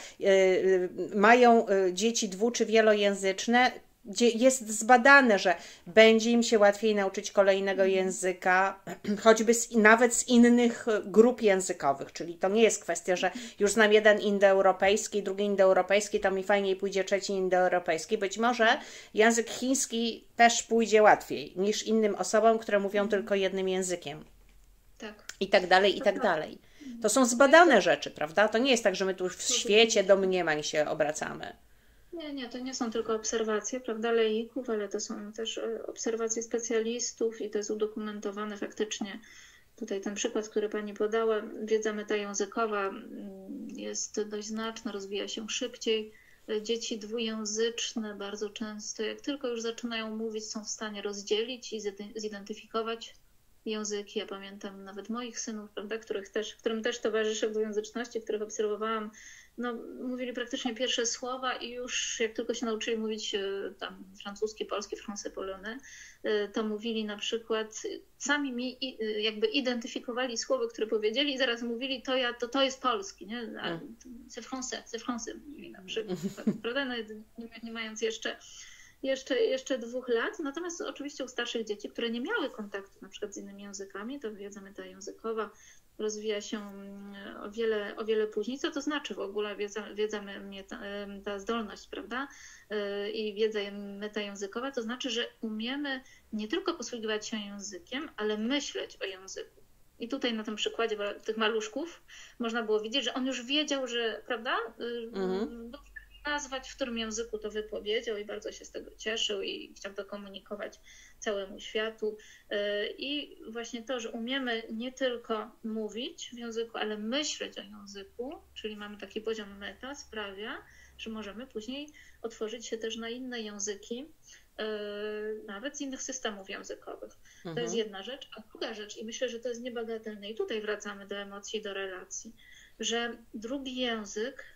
mają dzieci dwu- czy wielojęzyczne, gdzie jest zbadane, że będzie im się łatwiej nauczyć kolejnego języka, choćby z, nawet z innych grup językowych, czyli to nie jest kwestia, że już znam jeden indoeuropejski, drugi indoeuropejski, to mi fajniej pójdzie trzeci indoeuropejski. Być może język chiński też pójdzie łatwiej niż innym osobom, które mówią tylko jednym językiem. Tak. I tak dalej, i tak dalej. To są zbadane rzeczy, prawda? To nie jest tak, że my tu w świecie domniemań się obracamy. Nie, nie, to nie są tylko obserwacje, prawda, laików, ale to są też obserwacje specjalistów i to jest udokumentowane faktycznie. Tutaj ten przykład, który Pani podała, wiedza metajęzykowa jest dość znaczna, rozwija się szybciej. Dzieci dwujęzyczne bardzo często, jak tylko już zaczynają mówić, są w stanie rozdzielić i zidentyfikować języki. Ja pamiętam nawet moich synów, prawda, których też, którym też towarzyszę w dwujęzyczności, których obserwowałam, no, mówili praktycznie pierwsze słowa i już jak tylko się nauczyli mówić tam francuski, polski, français, polonais, to mówili na przykład, sami mi jakby identyfikowali słowo, które powiedzieli i zaraz mówili, to ja, to, to jest polski, nie? C'est français, c'est français, mówili na przykład, prawda? No, nie, nie mając jeszcze Jeszcze, jeszcze dwóch lat, natomiast oczywiście u starszych dzieci, które nie miały kontaktu na przykład z innymi językami, to wiedza metajęzykowa rozwija się o wiele, o wiele później. Co to znaczy w ogóle wiedza, wiedza meta, ta zdolność, prawda? I wiedza metajęzykowa, to znaczy, że umiemy nie tylko posługiwać się językiem, ale myśleć o języku. I tutaj na tym przykładzie tych maluszków można było widzieć, że on już wiedział, że, prawda? Mhm. Nazwać, w którym języku to wypowiedział i bardzo się z tego cieszył i chciał to komunikować całemu światu. I właśnie to, że umiemy nie tylko mówić w języku, ale myśleć o języku, czyli mamy taki poziom meta, sprawia, że możemy później otworzyć się też na inne języki, nawet z innych systemów językowych. To jest jedna rzecz. A druga rzecz, i myślę, że to jest niebagatelne, i tutaj wracamy do emocji, do relacji, że drugi język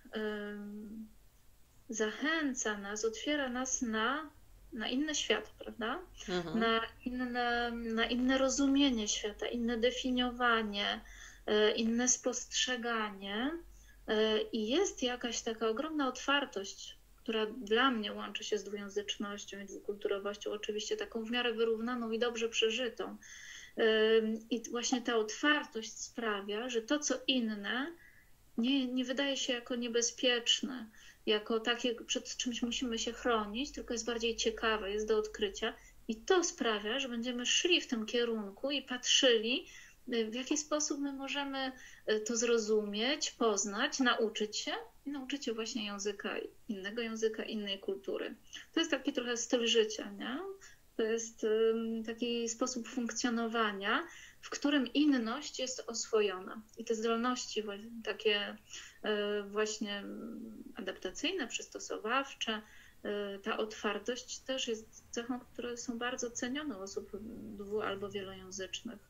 zachęca nas, otwiera nas na, na inny świat, prawda? Mhm. Na, inne, na inne rozumienie świata, inne definiowanie, inne spostrzeganie i jest jakaś taka ogromna otwartość, która dla mnie łączy się z dwujęzycznością i dwukulturowością, oczywiście taką w miarę wyrównaną i dobrze przeżytą. I właśnie ta otwartość sprawia, że to, co inne, nie, nie wydaje się jako niebezpieczne, jako takie, przed czymś musimy się chronić, tylko jest bardziej ciekawe, jest do odkrycia. I to sprawia, że będziemy szli w tym kierunku i patrzyli, w jaki sposób my możemy to zrozumieć, poznać, nauczyć się i nauczyć się właśnie języka, innego języka, innej kultury. To jest taki trochę styl życia, nie? To jest taki sposób funkcjonowania, w którym inność jest oswojona. I te zdolności takie właśnie adaptacyjne, przystosowawcze, ta otwartość też jest cechą, które są bardzo cenione u osób dwu- albo wielojęzycznych.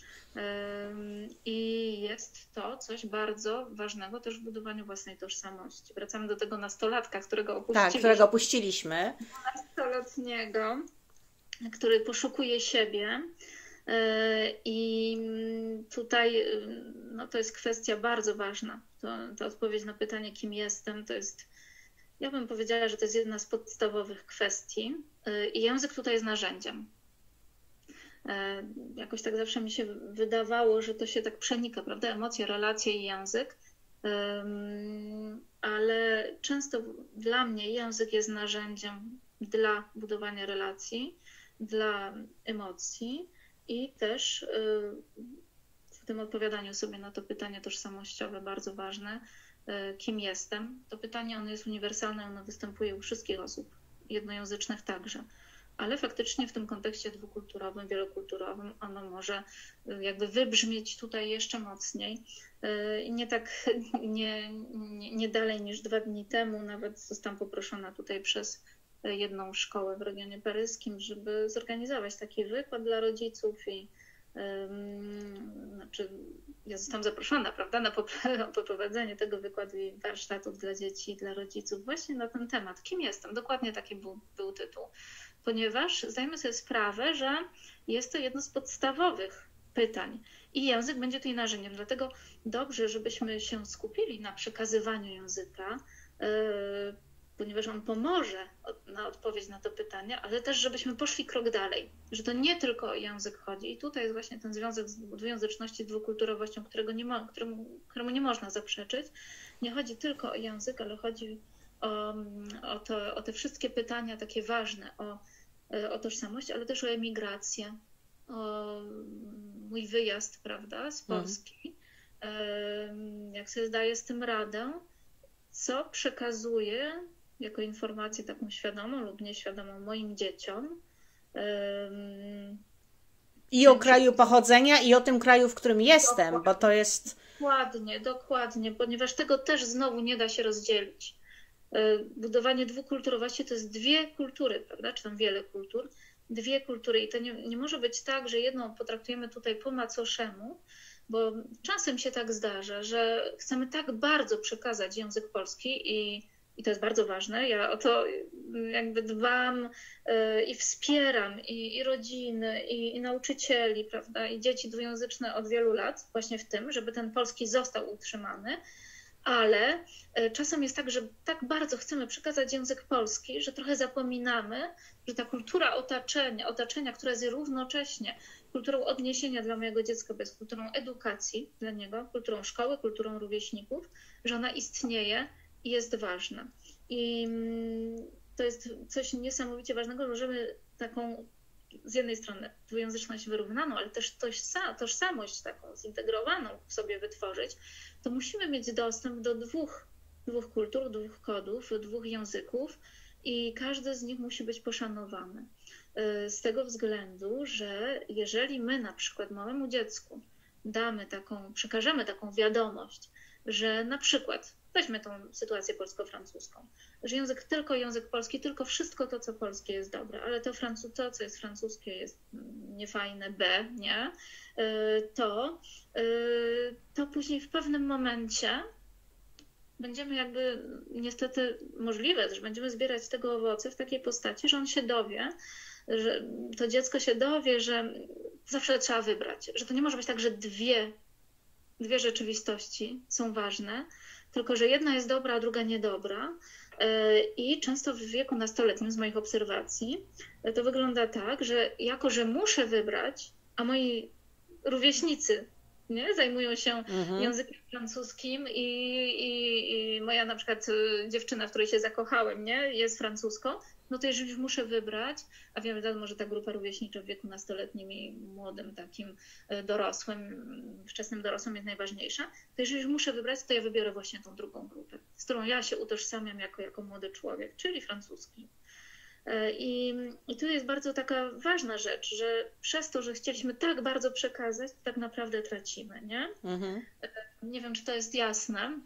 I jest to coś bardzo ważnego też w budowaniu własnej tożsamości. Wracamy do tego nastolatka, którego opuściliśmy. Tak, którego opuściliśmy. Nastoletniego, który poszukuje siebie. I tutaj no, to jest kwestia bardzo ważna. To, ta odpowiedź na pytanie, kim jestem, to jest, ja bym powiedziała, że to jest jedna z podstawowych kwestii. I język tutaj jest narzędziem. Jakoś tak zawsze mi się wydawało, że to się tak przenika, prawda? Emocje, relacje i język. Ale często dla mnie język jest narzędziem dla budowania relacji, dla emocji i też w tym odpowiadaniu sobie na to pytanie tożsamościowe, bardzo ważne, kim jestem. To pytanie ono jest uniwersalne, ono występuje u wszystkich osób, jednojęzycznych także. Ale faktycznie w tym kontekście dwukulturowym, wielokulturowym ono może jakby wybrzmieć tutaj jeszcze mocniej. I nie tak, nie, nie, nie dalej niż dwa dni temu nawet zostałam poproszona tutaj przez jedną szkołę w regionie paryskim, żeby zorganizować taki wykład dla rodziców i znaczy ja zostałam zaproszona, prawda, na poprowadzenie tego wykładu i warsztatów dla dzieci i dla rodziców właśnie na ten temat. Kim jestem? Dokładnie taki był, był tytuł. Ponieważ zdajemy sobie sprawę, że jest to jedno z podstawowych pytań i język będzie tutaj narzędziem. Dlatego dobrze, żebyśmy się skupili na przekazywaniu języka, yy, ponieważ on pomoże na odpowiedź na to pytanie, ale też żebyśmy poszli krok dalej, że to nie tylko o język chodzi. I tutaj jest właśnie ten związek z dwujęzyczności, dwukulturowością, którego nie mo- któremu, któremu nie można zaprzeczyć. Nie chodzi tylko o język, ale chodzi o, o, to, o te wszystkie pytania takie ważne, o, o tożsamość, ale też o emigrację, o mój wyjazd, prawda, z Polski. Mhm. Jak sobie zdaję z tym radę, co przekazuję jako informację taką świadomą lub nieświadomą moim dzieciom. I o kraju pochodzenia, i o tym kraju, w którym jestem, dokładnie, bo to jest... Dokładnie, dokładnie, ponieważ tego też znowu nie da się rozdzielić. Budowanie dwukulturowości to jest dwie kultury, prawda, czy tam wiele kultur, dwie kultury i to nie, nie może być tak, że jedną potraktujemy tutaj po macoszemu, bo czasem się tak zdarza, że chcemy tak bardzo przekazać język polski i, i to jest bardzo ważne. Ja o to jakby dbam i wspieram i, i rodziny, i, i nauczycieli, prawda, i dzieci dwujęzyczne od wielu lat właśnie w tym, żeby ten polski został utrzymany, ale czasem jest tak, że tak bardzo chcemy przekazać język polski, że trochę zapominamy, że ta kultura otaczenia, otaczenia, która jest równocześnie kulturą odniesienia dla mojego dziecka, bo jest kulturą edukacji dla niego, kulturą szkoły, kulturą rówieśników, że ona istnieje i jest ważna. I to jest coś niesamowicie ważnego, że możemy taką z jednej strony dwujęzyczność wyrównaną, ale też tożsamość taką zintegrowaną w sobie wytworzyć, to musimy mieć dostęp do dwóch, dwóch kultur, dwóch kodów, dwóch języków i każdy z nich musi być poszanowany. Z tego względu, że jeżeli my na przykład małemu dziecku damy taką, przekażemy taką wiadomość, że na przykład, weźmy tą sytuację polsko-francuską, że język tylko język polski, tylko wszystko to, co polskie jest dobre, ale to, francu- to co jest francuskie jest niefajne, B, nie? To, to później w pewnym momencie będziemy jakby, niestety możliwe, że będziemy zbierać z tego owoce w takiej postaci, że on się dowie, że to dziecko się dowie, że zawsze trzeba wybrać, że to nie może być tak, że dwie, dwie rzeczywistości są ważne, tylko że jedna jest dobra, a druga niedobra. I często w wieku nastoletnim z moich obserwacji to wygląda tak, że jako, że muszę wybrać, a moi rówieśnicy nie, zajmują się mhm. językiem francuskim i, i, i moja na przykład dziewczyna, w której się zakochałem, nie, jest francuską, no to jeżeli już muszę wybrać, a wiem, wiadomo, że ta grupa rówieśnicza w wieku nastoletnim i młodym, takim dorosłym, wczesnym dorosłym jest najważniejsza, to jeżeli już muszę wybrać, to ja wybiorę właśnie tą drugą grupę, z którą ja się utożsamiam jako, jako młody człowiek, czyli francuski. I, I tu jest bardzo taka ważna rzecz, że przez to, że chcieliśmy tak bardzo przekazać, to tak naprawdę tracimy, nie? Mhm. Nie wiem, czy to jest jasne,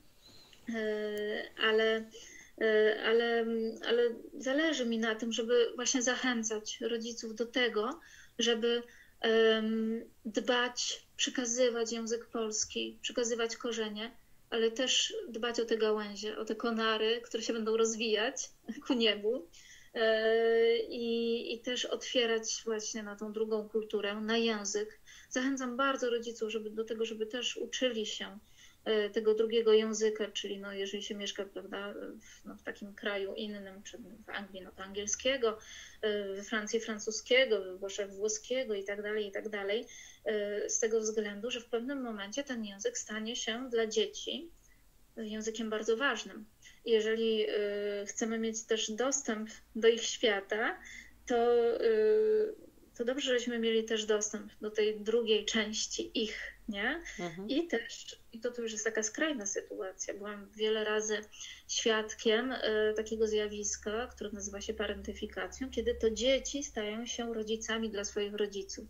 ale, ale, ale zależy mi na tym, żeby właśnie zachęcać rodziców do tego, żeby dbać, przekazywać język polski, przekazywać korzenie, ale też dbać o te gałęzie, o te konary, które się będą rozwijać ku niebu. I, i też otwierać właśnie na tą drugą kulturę, na język. Zachęcam bardzo rodziców żeby, do tego, żeby też uczyli się tego drugiego języka, czyli no, jeżeli się mieszka, prawda, w, no, w takim kraju innym, czy w Anglii, no to angielskiego, we Francji francuskiego, we Włoszech włoskiego i tak dalej, i tak dalej, z tego względu, że w pewnym momencie ten język stanie się dla dzieci językiem bardzo ważnym. Jeżeli chcemy mieć też dostęp do ich świata, to, to dobrze, żeśmy mieli też dostęp do tej drugiej części ich, nie? Mhm. I też, i to, to już jest taka skrajna sytuacja, byłam wiele razy świadkiem takiego zjawiska, które nazywa się parentyfikacją, kiedy to dzieci stają się rodzicami dla swoich rodziców.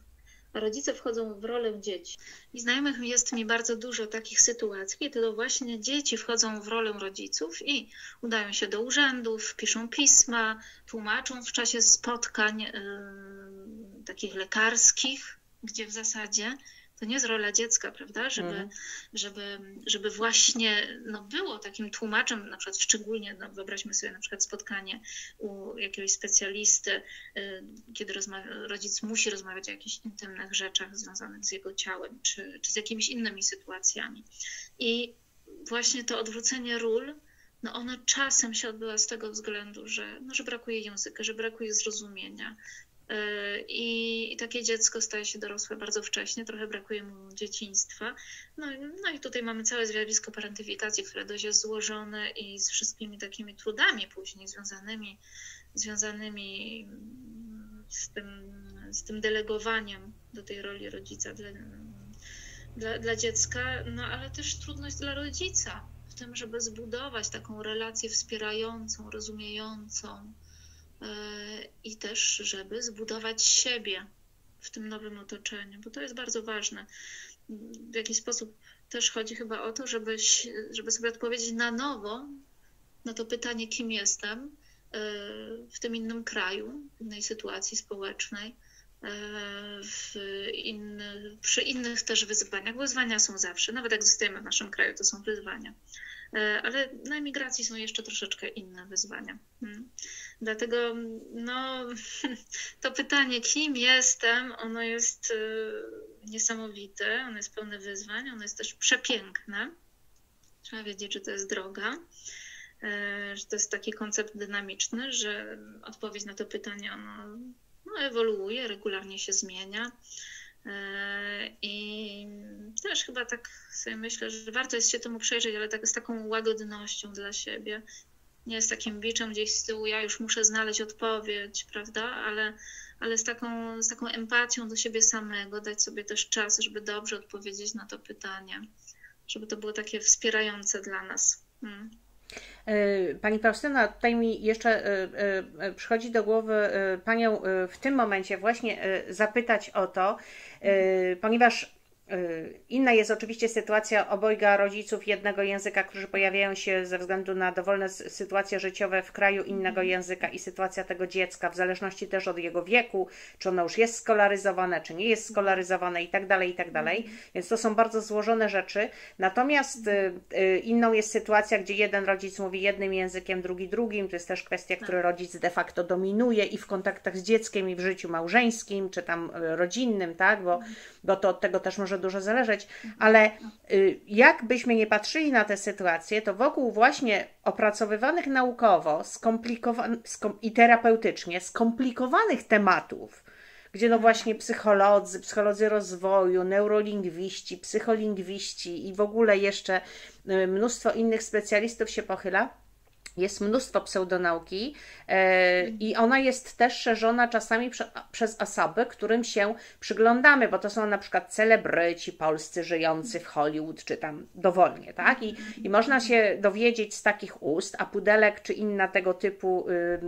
a rodzice wchodzą w rolę dzieci. I znajomych jest mi bardzo dużo takich sytuacji, kiedy to właśnie dzieci wchodzą w rolę rodziców i udają się do urzędów, piszą pisma, tłumaczą w czasie spotkań yy, takich lekarskich, gdzie w zasadzie to nie jest rola dziecka, prawda, żeby, mm. żeby, żeby właśnie no, było takim tłumaczem, na przykład szczególnie, no, wyobraźmy sobie na przykład spotkanie u jakiegoś specjalisty, y, kiedy rozmawia, rodzic musi rozmawiać o jakichś intymnych rzeczach związanych z jego ciałem, czy, czy z jakimiś innymi sytuacjami. I właśnie to odwrócenie ról, no ono czasem się odbywa z tego względu, że, no, że brakuje języka, że brakuje zrozumienia. I, I takie dziecko staje się dorosłe bardzo wcześnie, trochę brakuje mu dzieciństwa. No, no i tutaj mamy całe zjawisko parentyfikacji, które dość jest złożone i z wszystkimi takimi trudami później związanymi, związanymi z tym, z tym delegowaniem do tej roli rodzica dla, dla, dla dziecka, no ale też trudność dla rodzica w tym, żeby zbudować taką relację wspierającą, rozumiejącą, i też, żeby zbudować siebie w tym nowym otoczeniu, bo to jest bardzo ważne. W jakiś sposób też chodzi chyba o to, żeby, żeby sobie odpowiedzieć na nowo na to pytanie, kim jestem w tym innym kraju, w innej sytuacji społecznej, w inny, przy innych też wyzwaniach. Wyzwania są zawsze, nawet jak zostajemy w naszym kraju, to są wyzwania. Ale na emigracji są jeszcze troszeczkę inne wyzwania. Dlatego no, to pytanie, kim jestem, ono jest niesamowite, ono jest pełne wyzwań, ono jest też przepiękne. Trzeba wiedzieć, że to jest droga, że to jest taki koncept dynamiczny, że odpowiedź na to pytanie ono no, ewoluuje, regularnie się zmienia. I też chyba tak sobie myślę, że warto jest się temu przejrzeć, ale tak z taką łagodnością dla siebie. Nie z takim biczem gdzieś z tyłu, ja już muszę znaleźć odpowiedź, prawda? Ale, ale z taką, z taką empatią do siebie samego, dać sobie też czas, żeby dobrze odpowiedzieć na to pytanie, żeby to było takie wspierające dla nas. Hmm. Pani Faustyna, tutaj mi jeszcze przychodzi do głowy Panią w tym momencie właśnie zapytać o to, ponieważ inna jest oczywiście sytuacja obojga rodziców jednego języka, którzy pojawiają się ze względu na dowolne sytuacje życiowe w kraju innego języka i sytuacja tego dziecka, w zależności też od jego wieku, czy ono już jest skolaryzowane, czy nie jest skolaryzowane i tak dalej, i tak dalej. Więc to są bardzo złożone rzeczy. Natomiast inną jest sytuacja, gdzie jeden rodzic mówi jednym językiem, drugi drugim. To jest też kwestia, który rodzic de facto dominuje i w kontaktach z dzieckiem, i w życiu małżeńskim, czy tam rodzinnym, tak? Bo, bo to od tego też może dużo zależeć, ale jak byśmy nie patrzyli na tę sytuację, to wokół właśnie opracowywanych naukowo skomplikowanych i terapeutycznie skomplikowanych tematów, gdzie no właśnie psycholodzy, psycholodzy rozwoju, neurolingwiści, psycholingwiści i w ogóle jeszcze mnóstwo innych specjalistów się pochyla, jest mnóstwo pseudonauki i ona jest też szerzona czasami prze, przez osoby, którym się przyglądamy, bo to są na przykład celebryci polscy żyjący w Hollywood, czy tam dowolnie, tak? I, i można się dowiedzieć z takich ust, a Pudelek czy inna tego typu,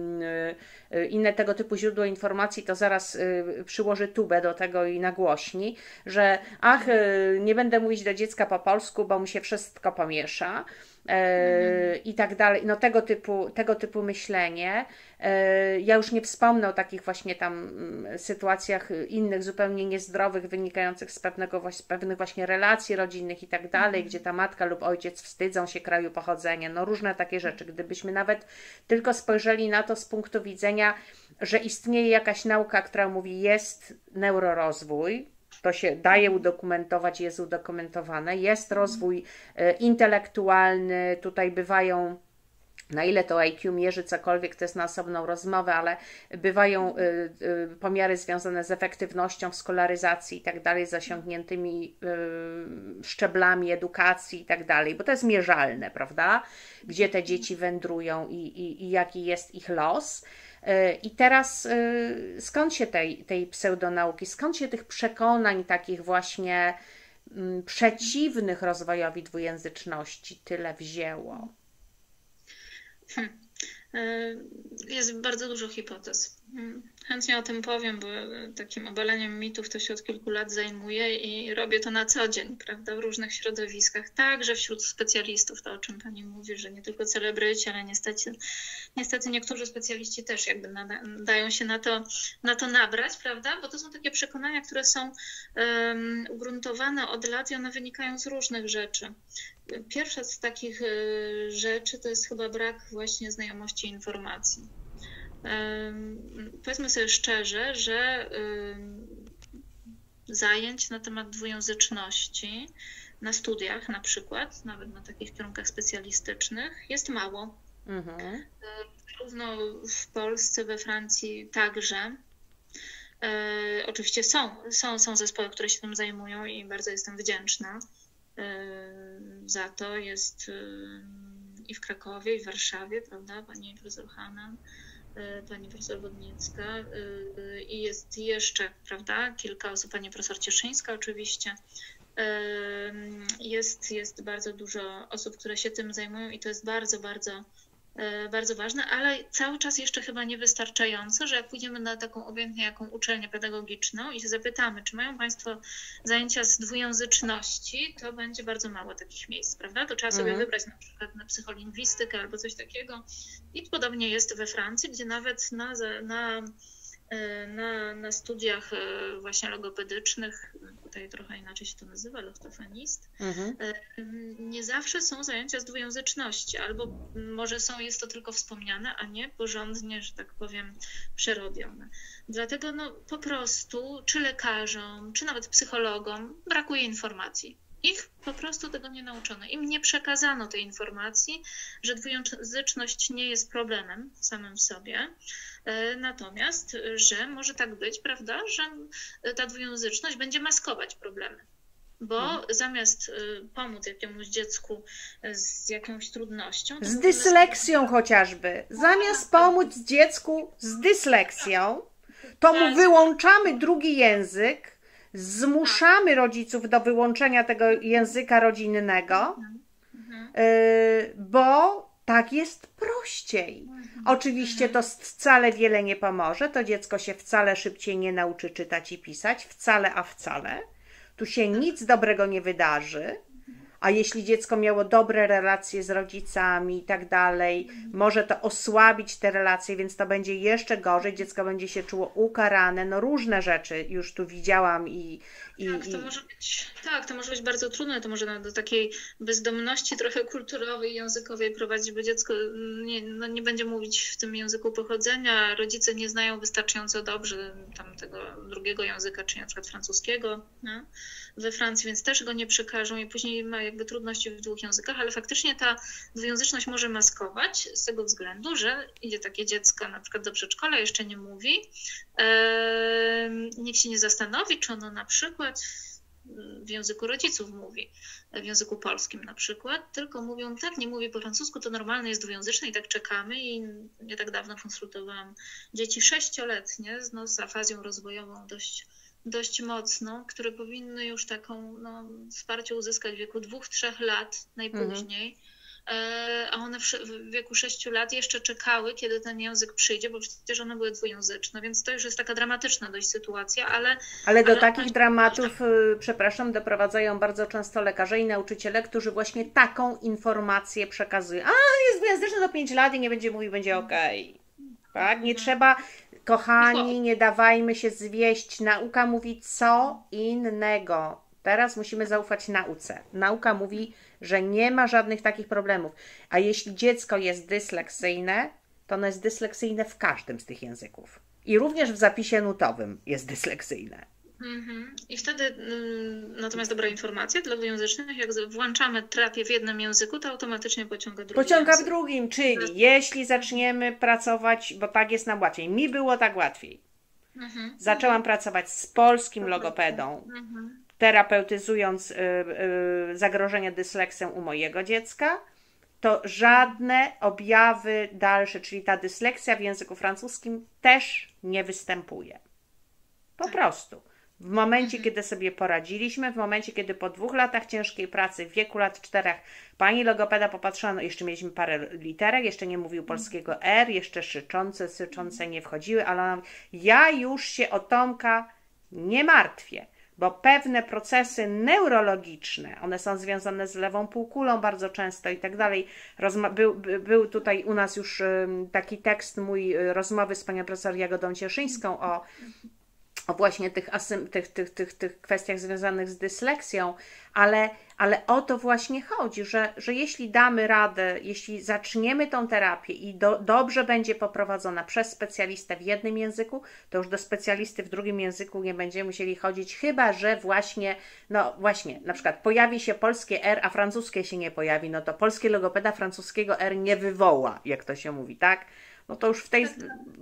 inne tego typu źródło informacji to zaraz przyłoży tubę do tego i nagłośni, że ach, nie będę mówić do dziecka po polsku, bo mu się wszystko pomiesza. Mhm. I tak dalej, no tego typu, tego typu myślenie. Ja już nie wspomnę o takich właśnie tam sytuacjach innych, zupełnie niezdrowych, wynikających z pewnego, z pewnych właśnie relacji rodzinnych i tak dalej, gdzie ta matka lub ojciec wstydzą się kraju pochodzenia, no różne takie rzeczy. Gdybyśmy nawet tylko spojrzeli na to z punktu widzenia, że istnieje jakaś nauka, która mówi, jest neurorozwój, to się daje udokumentować, jest udokumentowane, jest rozwój intelektualny, tutaj bywają, na ile to I Q mierzy cokolwiek, to jest na osobną rozmowę, ale bywają pomiary związane z efektywnością w skolaryzacji i tak dalej, z osiągniętymi szczeblami edukacji i tak dalej, bo to jest mierzalne, prawda? Gdzie te dzieci wędrują i, i, i jaki jest ich los. I teraz skąd się tej, tej pseudonauki, skąd się tych przekonań takich właśnie m, przeciwnych rozwojowi dwujęzyczności tyle wzięło? Hmm. Jest bardzo dużo hipotez. Chętnie o tym powiem, bo takim obaleniem mitów to się od kilku lat zajmuję i robię to na co dzień, prawda, w różnych środowiskach, także wśród specjalistów, to o czym Pani mówi, że nie tylko celebryci, ale niestety, niestety niektórzy specjaliści też jakby nada, dają się na to, na to nabrać, prawda, bo to są takie przekonania, które są um, ugruntowane od lat i one wynikają z różnych rzeczy. Pierwsza z takich y, rzeczy to jest chyba brak właśnie znajomości informacji. Powiedzmy sobie szczerze, że zajęć na temat dwujęzyczności na studiach na przykład, nawet na takich kierunkach specjalistycznych jest mało. Mhm. Zarówno w Polsce, we Francji także. Oczywiście są, są, są zespoły, które się tym zajmują i bardzo jestem wdzięczna za to. Jest i w Krakowie, i w Warszawie, prawda, pani profesor Hanan, pani profesor Wodniecka i jest jeszcze, prawda, kilka osób, pani profesor Cieszyńska oczywiście. Jest, jest bardzo dużo osób, które się tym zajmują i to jest bardzo, bardzo, bardzo ważne, ale cały czas jeszcze chyba niewystarczająco, że jak pójdziemy na taką obojętnie jaką uczelnię pedagogiczną i się zapytamy, czy mają Państwo zajęcia z dwujęzyczności, to będzie bardzo mało takich miejsc, prawda? To trzeba sobie mhm. wybrać na przykład na psycholingwistykę albo coś takiego. I podobnie jest we Francji, gdzie nawet na, na, na, na studiach właśnie logopedycznych, tutaj trochę inaczej się to nazywa, ortofenist, mhm. nie zawsze są zajęcia z dwujęzyczności, albo może są, jest to tylko wspomniane, a nie porządnie, że tak powiem, przerobione. Dlatego no, po prostu czy lekarzom, czy nawet psychologom brakuje informacji. Ich po prostu tego nie nauczono. Im nie przekazano tej informacji, że dwujęzyczność nie jest problemem samym w sobie, natomiast, że może tak być, prawda, że ta dwujęzyczność będzie maskować problemy. Bo hmm. zamiast pomóc jakiemuś dziecku z jakąś trudnością... Z dysleksją chociażby. Zamiast pomóc dziecku z dysleksją, to mu wyłączamy drugi język, zmuszamy rodziców do wyłączenia tego języka rodzinnego, bo tak jest prościej. Oczywiście to wcale wiele nie pomoże, to dziecko się wcale szybciej nie nauczy czytać i pisać, wcale a wcale. Tu się nic dobrego nie wydarzy. A jeśli dziecko miało dobre relacje z rodzicami i tak dalej, może to osłabić te relacje, więc to będzie jeszcze gorzej, dziecko będzie się czuło ukarane, no różne rzeczy już tu widziałam i... i tak, to może być, tak, to może być bardzo trudne, to może do takiej bezdomności trochę kulturowej, językowej prowadzić, bo dziecko nie, no nie będzie mówić w tym języku pochodzenia, rodzice nie znają wystarczająco dobrze tam tego drugiego języka, czy na przykład francuskiego, no, we Francji, więc też go nie przekażą i później ma jakby trudności w dwóch językach, ale faktycznie ta dwujęzyczność może maskować z tego względu, że idzie takie dziecko na przykład do przedszkola, jeszcze nie mówi, nikt się nie zastanowi, czy ono na przykład w języku rodziców mówi, w języku polskim na przykład, tylko mówią, tak, nie mówi po francusku, to normalne, jest dwujęzyczne i tak czekamy i nie tak dawno konsultowałam dzieci sześcioletnie no, z afazją rozwojową dość dość mocno, które powinny już taką no, wsparcie uzyskać w wieku dwóch, trzech lat najpóźniej, mhm. a one w, w wieku sześciu lat jeszcze czekały, kiedy ten język przyjdzie, bo przecież one były dwujęzyczne, więc to już jest taka dramatyczna dość sytuacja, ale... Ale do ale takich one... dramatów, przepraszam, doprowadzają bardzo często lekarze i nauczyciele, którzy właśnie taką informację przekazują. A, jest dwujęzyczny do pięciu lat i nie będzie mówił, będzie okej. Okay. Tak? Nie trzeba... Kochani, nie dawajmy się zwieść. Nauka mówi co innego. Teraz musimy zaufać nauce. Nauka mówi, że nie ma żadnych takich problemów. A jeśli dziecko jest dysleksyjne, to ono jest dysleksyjne w każdym z tych języków. I również w zapisie nutowym jest dysleksyjne. Mhm. I wtedy mm, natomiast dobra informacja dla dwujęzycznych, jak włączamy terapię w jednym języku, to automatycznie pociąga drugi Pociąga język. w drugim, czyli jeśli zaczniemy pracować, bo tak jest nam łatwiej, mi było tak łatwiej. Mhm. Zaczęłam pracować z polskim logopedą, mhm. terapeutyzując y, y, zagrożenie dysleksją u mojego dziecka, to żadne objawy dalsze, czyli ta dysleksja w języku francuskim też nie występuje. Po tak. prostu. W momencie, kiedy sobie poradziliśmy, w momencie, kiedy po dwóch latach ciężkiej pracy, w wieku lat czterech, pani logopeda popatrzyła, no jeszcze mieliśmy parę literek, jeszcze nie mówił polskiego R, jeszcze szyczące, syczące nie wchodziły, ale ona mówi, ja już się o Tomka nie martwię, bo pewne procesy neurologiczne, one są związane z lewą półkulą bardzo często i tak dalej. Rozma- był, był tutaj u nas już taki tekst mój rozmowy z panią profesor Jagodą Cieszyńską o o właśnie tych, asym, tych, tych, tych, tych kwestiach związanych z dysleksją, ale, ale o to właśnie chodzi, że, że jeśli damy radę, jeśli zaczniemy tą terapię i do, dobrze będzie poprowadzona przez specjalistę w jednym języku, to już do specjalisty w drugim języku nie będziemy musieli chodzić, chyba że właśnie, no właśnie, na przykład pojawi się polskie R, a francuskie się nie pojawi, no to polski logopeda francuskiego R nie wywoła, jak to się mówi, tak? No to już w tej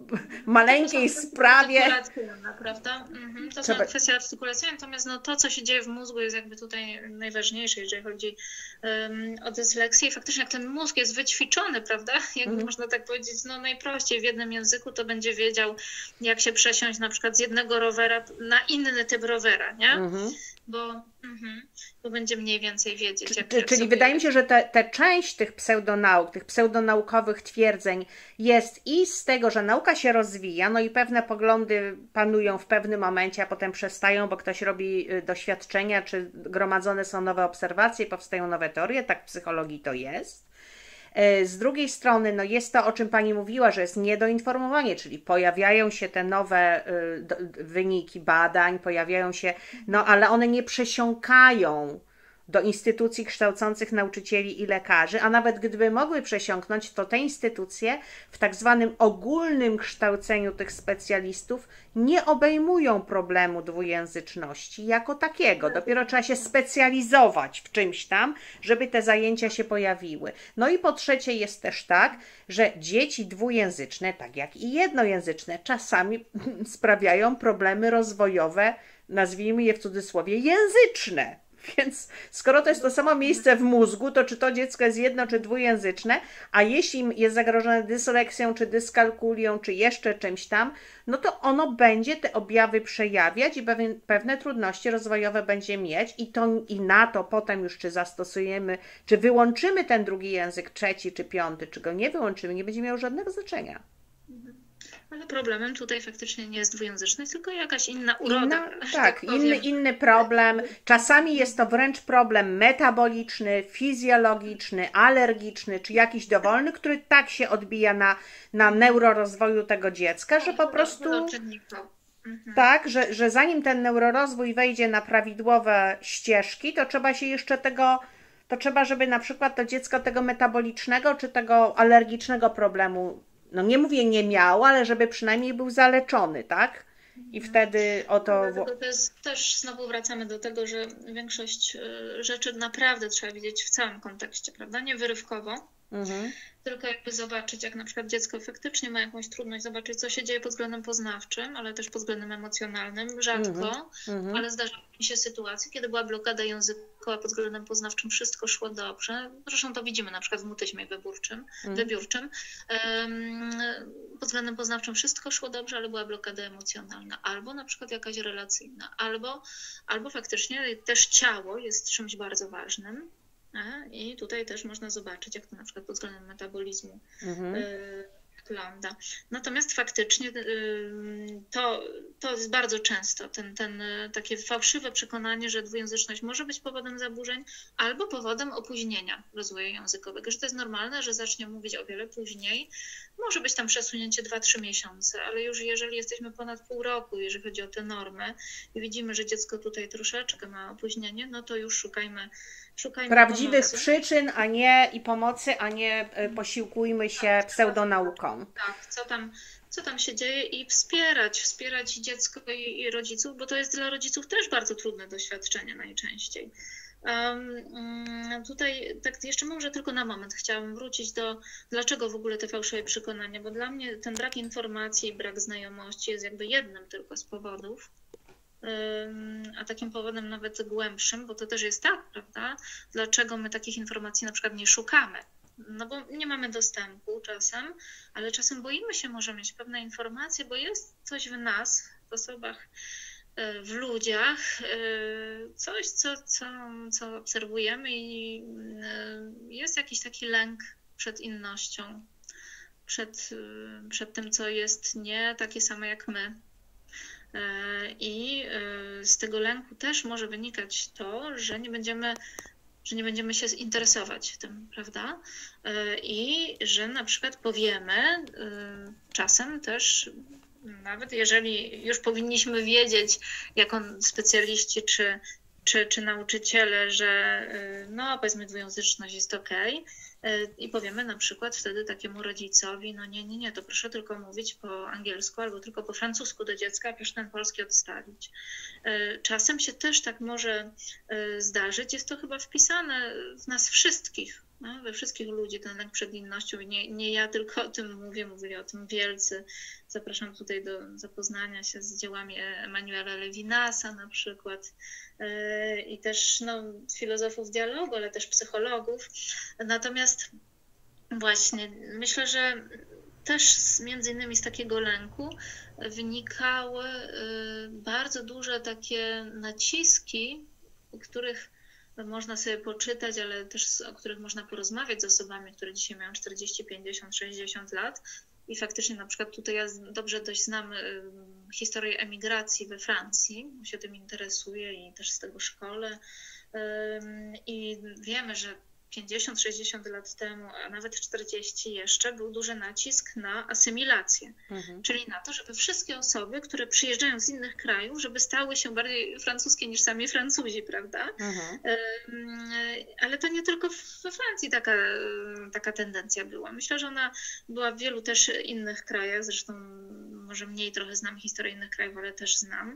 maleńkiej sprawie... Prawda? Mhm. To Trzeba... są kwestie artykulacyjne, natomiast no, to, co się dzieje w mózgu jest jakby tutaj najważniejsze, jeżeli chodzi um, o dysleksję. I faktycznie jak ten mózg jest wyćwiczony, prawda? Jakby mhm. można tak powiedzieć, no najprościej w jednym języku to będzie wiedział, jak się przesiąść na przykład z jednego rowera na inny typ rowera, nie? Mhm. Bo, mhm, bo będzie mniej więcej wiedzieć. Jak, jak Czyli sobie... wydaje mi się, że te, te część tych pseudonauk, tych pseudonaukowych twierdzeń jest i z tego, że nauka się rozwija, no i pewne poglądy panują w pewnym momencie, a potem przestają, bo ktoś robi doświadczenia, czy gromadzone są nowe obserwacje, powstają nowe teorie, tak w psychologii to jest. Z drugiej strony, no jest to, o czym pani mówiła, że jest niedoinformowanie, czyli pojawiają się te nowe y, wyniki badań, pojawiają się, no ale one nie przesiąkają do instytucji kształcących nauczycieli i lekarzy, a nawet gdyby mogły przesiąknąć, to te instytucje w tak zwanym ogólnym kształceniu tych specjalistów nie obejmują problemu dwujęzyczności jako takiego. Dopiero trzeba się specjalizować w czymś tam, żeby te zajęcia się pojawiły. No i po trzecie jest też tak, że dzieci dwujęzyczne, tak jak i jednojęzyczne, czasami sprawiają problemy rozwojowe, nazwijmy je w cudzysłowie, języczne. Więc skoro to jest to samo miejsce w mózgu, to czy to dziecko jest jedno czy dwujęzyczne, a jeśli jest zagrożone dysleksją, czy dyskalkulią, czy jeszcze czymś tam, no to ono będzie te objawy przejawiać i pewne, pewne trudności rozwojowe będzie mieć i, to, i na to potem już czy zastosujemy, czy wyłączymy ten drugi język, trzeci czy piąty, czy go nie wyłączymy, nie będzie miało żadnego znaczenia. Ale problemem tutaj faktycznie nie jest dwujęzyczność, tylko jakaś inna uroda. Inna, tak, tak inny, inny problem. Czasami jest to wręcz problem metaboliczny, fizjologiczny, alergiczny, czy jakiś dowolny, który tak się odbija na, na neurorozwoju tego dziecka, że po prostu... Mhm. Tak, że, że zanim ten neurorozwój wejdzie na prawidłowe ścieżki, to trzeba się jeszcze tego... To trzeba, żeby na przykład to dziecko tego metabolicznego, czy tego alergicznego problemu, no nie mówię nie miał, ale żeby przynajmniej był zaleczony, tak? I wtedy o to... Dlatego to jest, też znowu wracamy do tego, że większość rzeczy naprawdę trzeba widzieć w całym kontekście, prawda? Nie wyrywkowo, mhm. tylko jakby zobaczyć, jak na przykład dziecko faktycznie ma jakąś trudność, zobaczyć, co się dzieje pod względem poznawczym, ale też pod względem emocjonalnym. Rzadko, mhm. ale zdarzały mi się sytuacje, kiedy była blokada językowa pod względem poznawczym, wszystko szło dobrze. Zresztą to widzimy na przykład w mutyzmie wybiórczym. Mhm. wybiórczym. Um, pod względem poznawczym wszystko szło dobrze, ale była blokada emocjonalna. Albo na przykład jakaś relacyjna. Albo, albo faktycznie też ciało jest czymś bardzo ważnym. I tutaj też można zobaczyć, jak to na przykład pod względem metabolizmu mhm. wygląda. Natomiast faktycznie to, to jest bardzo często ten, ten takie fałszywe przekonanie, że dwujęzyczność może być powodem zaburzeń albo powodem opóźnienia rozwoju językowego, że to jest normalne, że zacznie mówić o wiele później. Może być tam przesunięcie dwa trzy miesiące, ale już jeżeli jesteśmy ponad pół roku, jeżeli chodzi o te normy i widzimy, że dziecko tutaj troszeczkę ma opóźnienie, no to już szukajmy Szukajmy prawdziwych pomocy. przyczyn, a nie i pomocy, a nie posiłkujmy się tak, pseudonauką. Tak, co tam, co tam się dzieje i wspierać, wspierać dziecko i, i rodziców, bo to jest dla rodziców też bardzo trudne doświadczenie najczęściej. Um, tutaj tak jeszcze może tylko na moment chciałabym wrócić do dlaczego w ogóle te fałszywe przekonania, bo dla mnie ten brak informacji, brak znajomości jest jakby jednym tylko z powodów, a takim powodem nawet głębszym, bo to też jest tak, prawda? Dlaczego my takich informacji na przykład nie szukamy? No bo nie mamy dostępu czasem, ale czasem boimy się może mieć pewne informacje, bo jest coś w nas, w osobach w ludziach coś, co, co, co obserwujemy i jest jakiś taki lęk przed innością, przed, przed tym, co jest nie takie samo jak my. I z tego lęku też może wynikać to, że nie będziemy, że nie będziemy się interesować tym, prawda? I że na przykład powiemy czasem też, nawet jeżeli już powinniśmy wiedzieć, jako specjaliści czy, czy, czy nauczyciele, że no powiedzmy dwujęzyczność jest okej, i powiemy na przykład wtedy takiemu rodzicowi, no nie, nie, nie, to proszę tylko mówić po angielsku albo tylko po francusku do dziecka, proszę ten polski odstawić. Czasem się też tak może zdarzyć, jest to chyba wpisane w nas wszystkich, no, we wszystkich ludzi, ten lęk przed innością. Nie, nie ja tylko o tym mówię, mówili o tym wielcy. Zapraszam tutaj do zapoznania się z dziełami Emanuela Levinasa na przykład i też no, filozofów dialogu, ale też psychologów. Natomiast właśnie myślę, że też z, między innymi z takiego lęku wynikały bardzo duże takie naciski, których można sobie poczytać, ale też o których można porozmawiać z osobami, które dzisiaj mają czterdzieści, pięćdziesiąt, sześćdziesiąt lat. I faktycznie na przykład tutaj ja dobrze dość znam historię emigracji we Francji, bo się tym interesuję i też z tego szkole. I wiemy, że pięćdziesiąt, sześćdziesiąt lat temu, a nawet czterdzieści jeszcze, był duży nacisk na asymilację. Mhm. Czyli na to, żeby wszystkie osoby, które przyjeżdżają z innych krajów, żeby stały się bardziej francuskie niż sami Francuzi, prawda? Mhm. Ale to nie tylko we Francji taka, taka tendencja była. Myślę, że ona była w wielu też innych krajach, zresztą może mniej trochę znam historię innych krajów, ale też znam.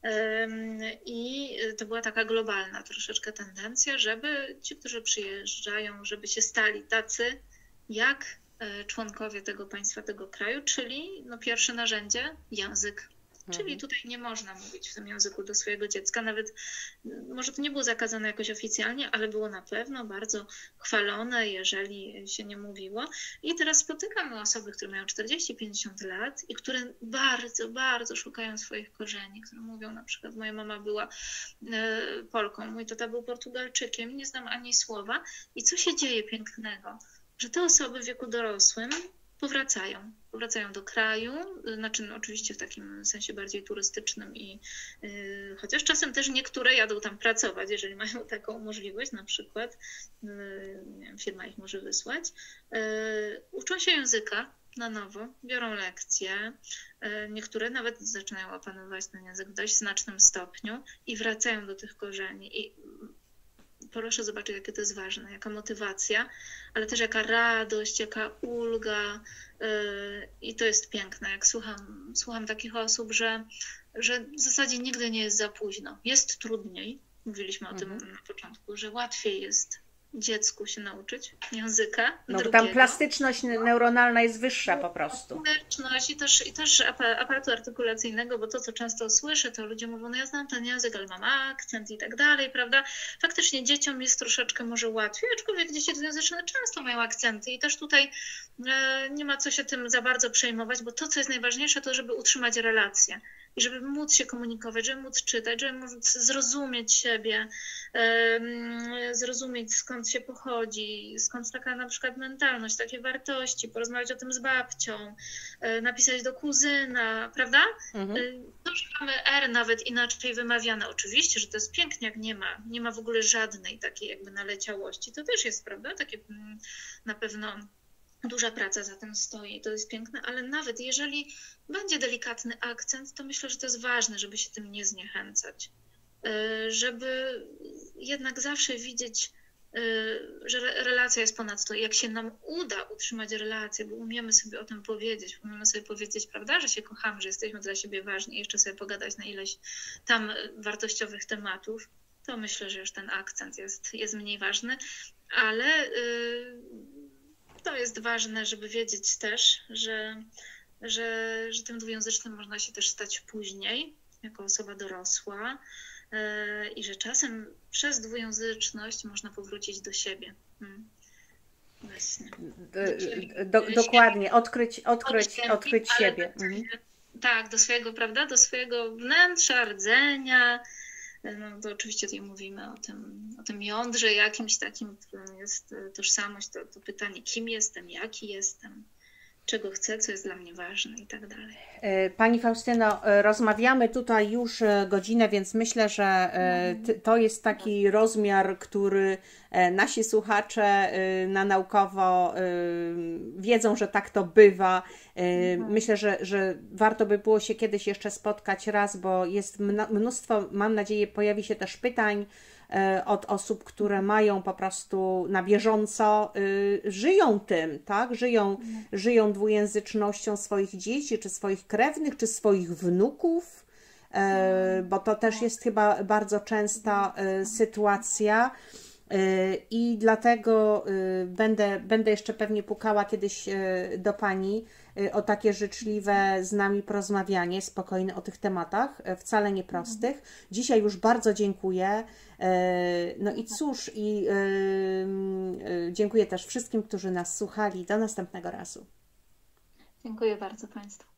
I to była taka globalna troszeczkę tendencja, żeby ci, którzy przyjeżdżają, żeby się stali tacy jak członkowie tego państwa, tego kraju, czyli no pierwsze narzędzie język. Mhm. Czyli tutaj nie można mówić w tym języku do swojego dziecka, nawet może to nie było zakazane jakoś oficjalnie, ale było na pewno bardzo chwalone, jeżeli się nie mówiło. I teraz spotykam osoby, które mają czterdzieści, pięćdziesiąt lat i które bardzo, bardzo szukają swoich korzeni, które mówią na przykład, moja mama była Polką, mój tata był Portugalczykiem, nie znam ani słowa. I co się dzieje pięknego? Że te osoby w wieku dorosłym powracają. Powracają do kraju, znaczy no, oczywiście w takim sensie bardziej turystycznym i yy, chociaż czasem też niektóre jadą tam pracować, jeżeli mają taką możliwość, na przykład yy, nie wiem, firma ich może wysłać, yy, uczą się języka na nowo, biorą lekcje, yy, niektóre nawet zaczynają opanować ten język w dość znacznym stopniu i wracają do tych korzeni. I proszę zobaczyć, jakie to jest ważne, jaka motywacja, ale też jaka radość, jaka ulga yy, i to jest piękne, jak słucham, słucham takich osób, że, że w zasadzie nigdy nie jest za późno. Jest trudniej, mówiliśmy o mhm. tym na początku, że łatwiej jest dziecku się nauczyć języka No drugiego. Tam plastyczność neuronalna jest wyższa po prostu. Plastyczność i też, i też aparatu artykulacyjnego, bo to, co często słyszę, to ludzie mówią, no ja znam ten język, ale mam akcent i tak dalej, prawda? Faktycznie dzieciom jest troszeczkę może łatwiej, aczkolwiek dzieci dwujęzyczne często mają akcenty i też tutaj e, nie ma co się tym za bardzo przejmować, bo to, co jest najważniejsze, to żeby utrzymać relacje. I żeby móc się komunikować, żeby móc czytać, żeby móc zrozumieć siebie, zrozumieć skąd się pochodzi, skąd taka na przykład mentalność, takie wartości, porozmawiać o tym z babcią, napisać do kuzyna, prawda? Mhm. To, że mamy R nawet inaczej wymawiane, oczywiście, że to jest pięknie, jak nie ma, nie ma w ogóle żadnej takiej jakby naleciałości, to też jest, prawda, takie na pewno duża praca za tym stoi, to jest piękne, ale nawet jeżeli będzie delikatny akcent, to myślę, że to jest ważne, żeby się tym nie zniechęcać. Żeby jednak zawsze widzieć, że relacja jest ponad to. Jak się nam uda utrzymać relację, bo umiemy sobie o tym powiedzieć, umiemy sobie powiedzieć, prawda, że się kochamy, że jesteśmy dla siebie ważni i jeszcze sobie pogadać na ileś tam wartościowych tematów, to myślę, że już ten akcent jest, jest mniej ważny, ale to jest ważne, żeby wiedzieć też, że, że, że tym dwujęzycznym można się też stać później, jako osoba dorosła i że czasem przez dwujęzyczność można powrócić do siebie. Hmm. Właśnie. Do, do, dokładnie, odkryć, odkryć, odkryć siebie. Mhm. tak, do swojego, prawda, do swojego wnętrza, rdzenia. No to oczywiście tutaj mówimy o tym, o tym jądrze jakimś takim, którym jest tożsamość, to, to pytanie, kim jestem, jaki jestem, czego chcę, co jest dla mnie ważne i tak dalej. Pani Faustyno, rozmawiamy tutaj już godzinę, więc myślę, że to jest taki rozmiar, który nasi słuchacze na naukowo wiedzą, że tak to bywa. Myślę, że, że warto by było się kiedyś jeszcze spotkać raz, bo jest mnóstwo, mam nadzieję, pojawi się też pytań od osób, które mają po prostu na bieżąco, y, żyją tym, tak? Żyją, żyją dwujęzycznością swoich dzieci, czy swoich krewnych, czy swoich wnuków, y, bo to też jest chyba bardzo częsta y, sytuacja. I dlatego będę, będę jeszcze pewnie pukała kiedyś do Pani o takie życzliwe z nami porozmawianie, spokojne o tych tematach, wcale nieprostych. Dzisiaj już bardzo dziękuję. No i cóż, i dziękuję też wszystkim, którzy nas słuchali. Do następnego razu. Dziękuję bardzo Państwu.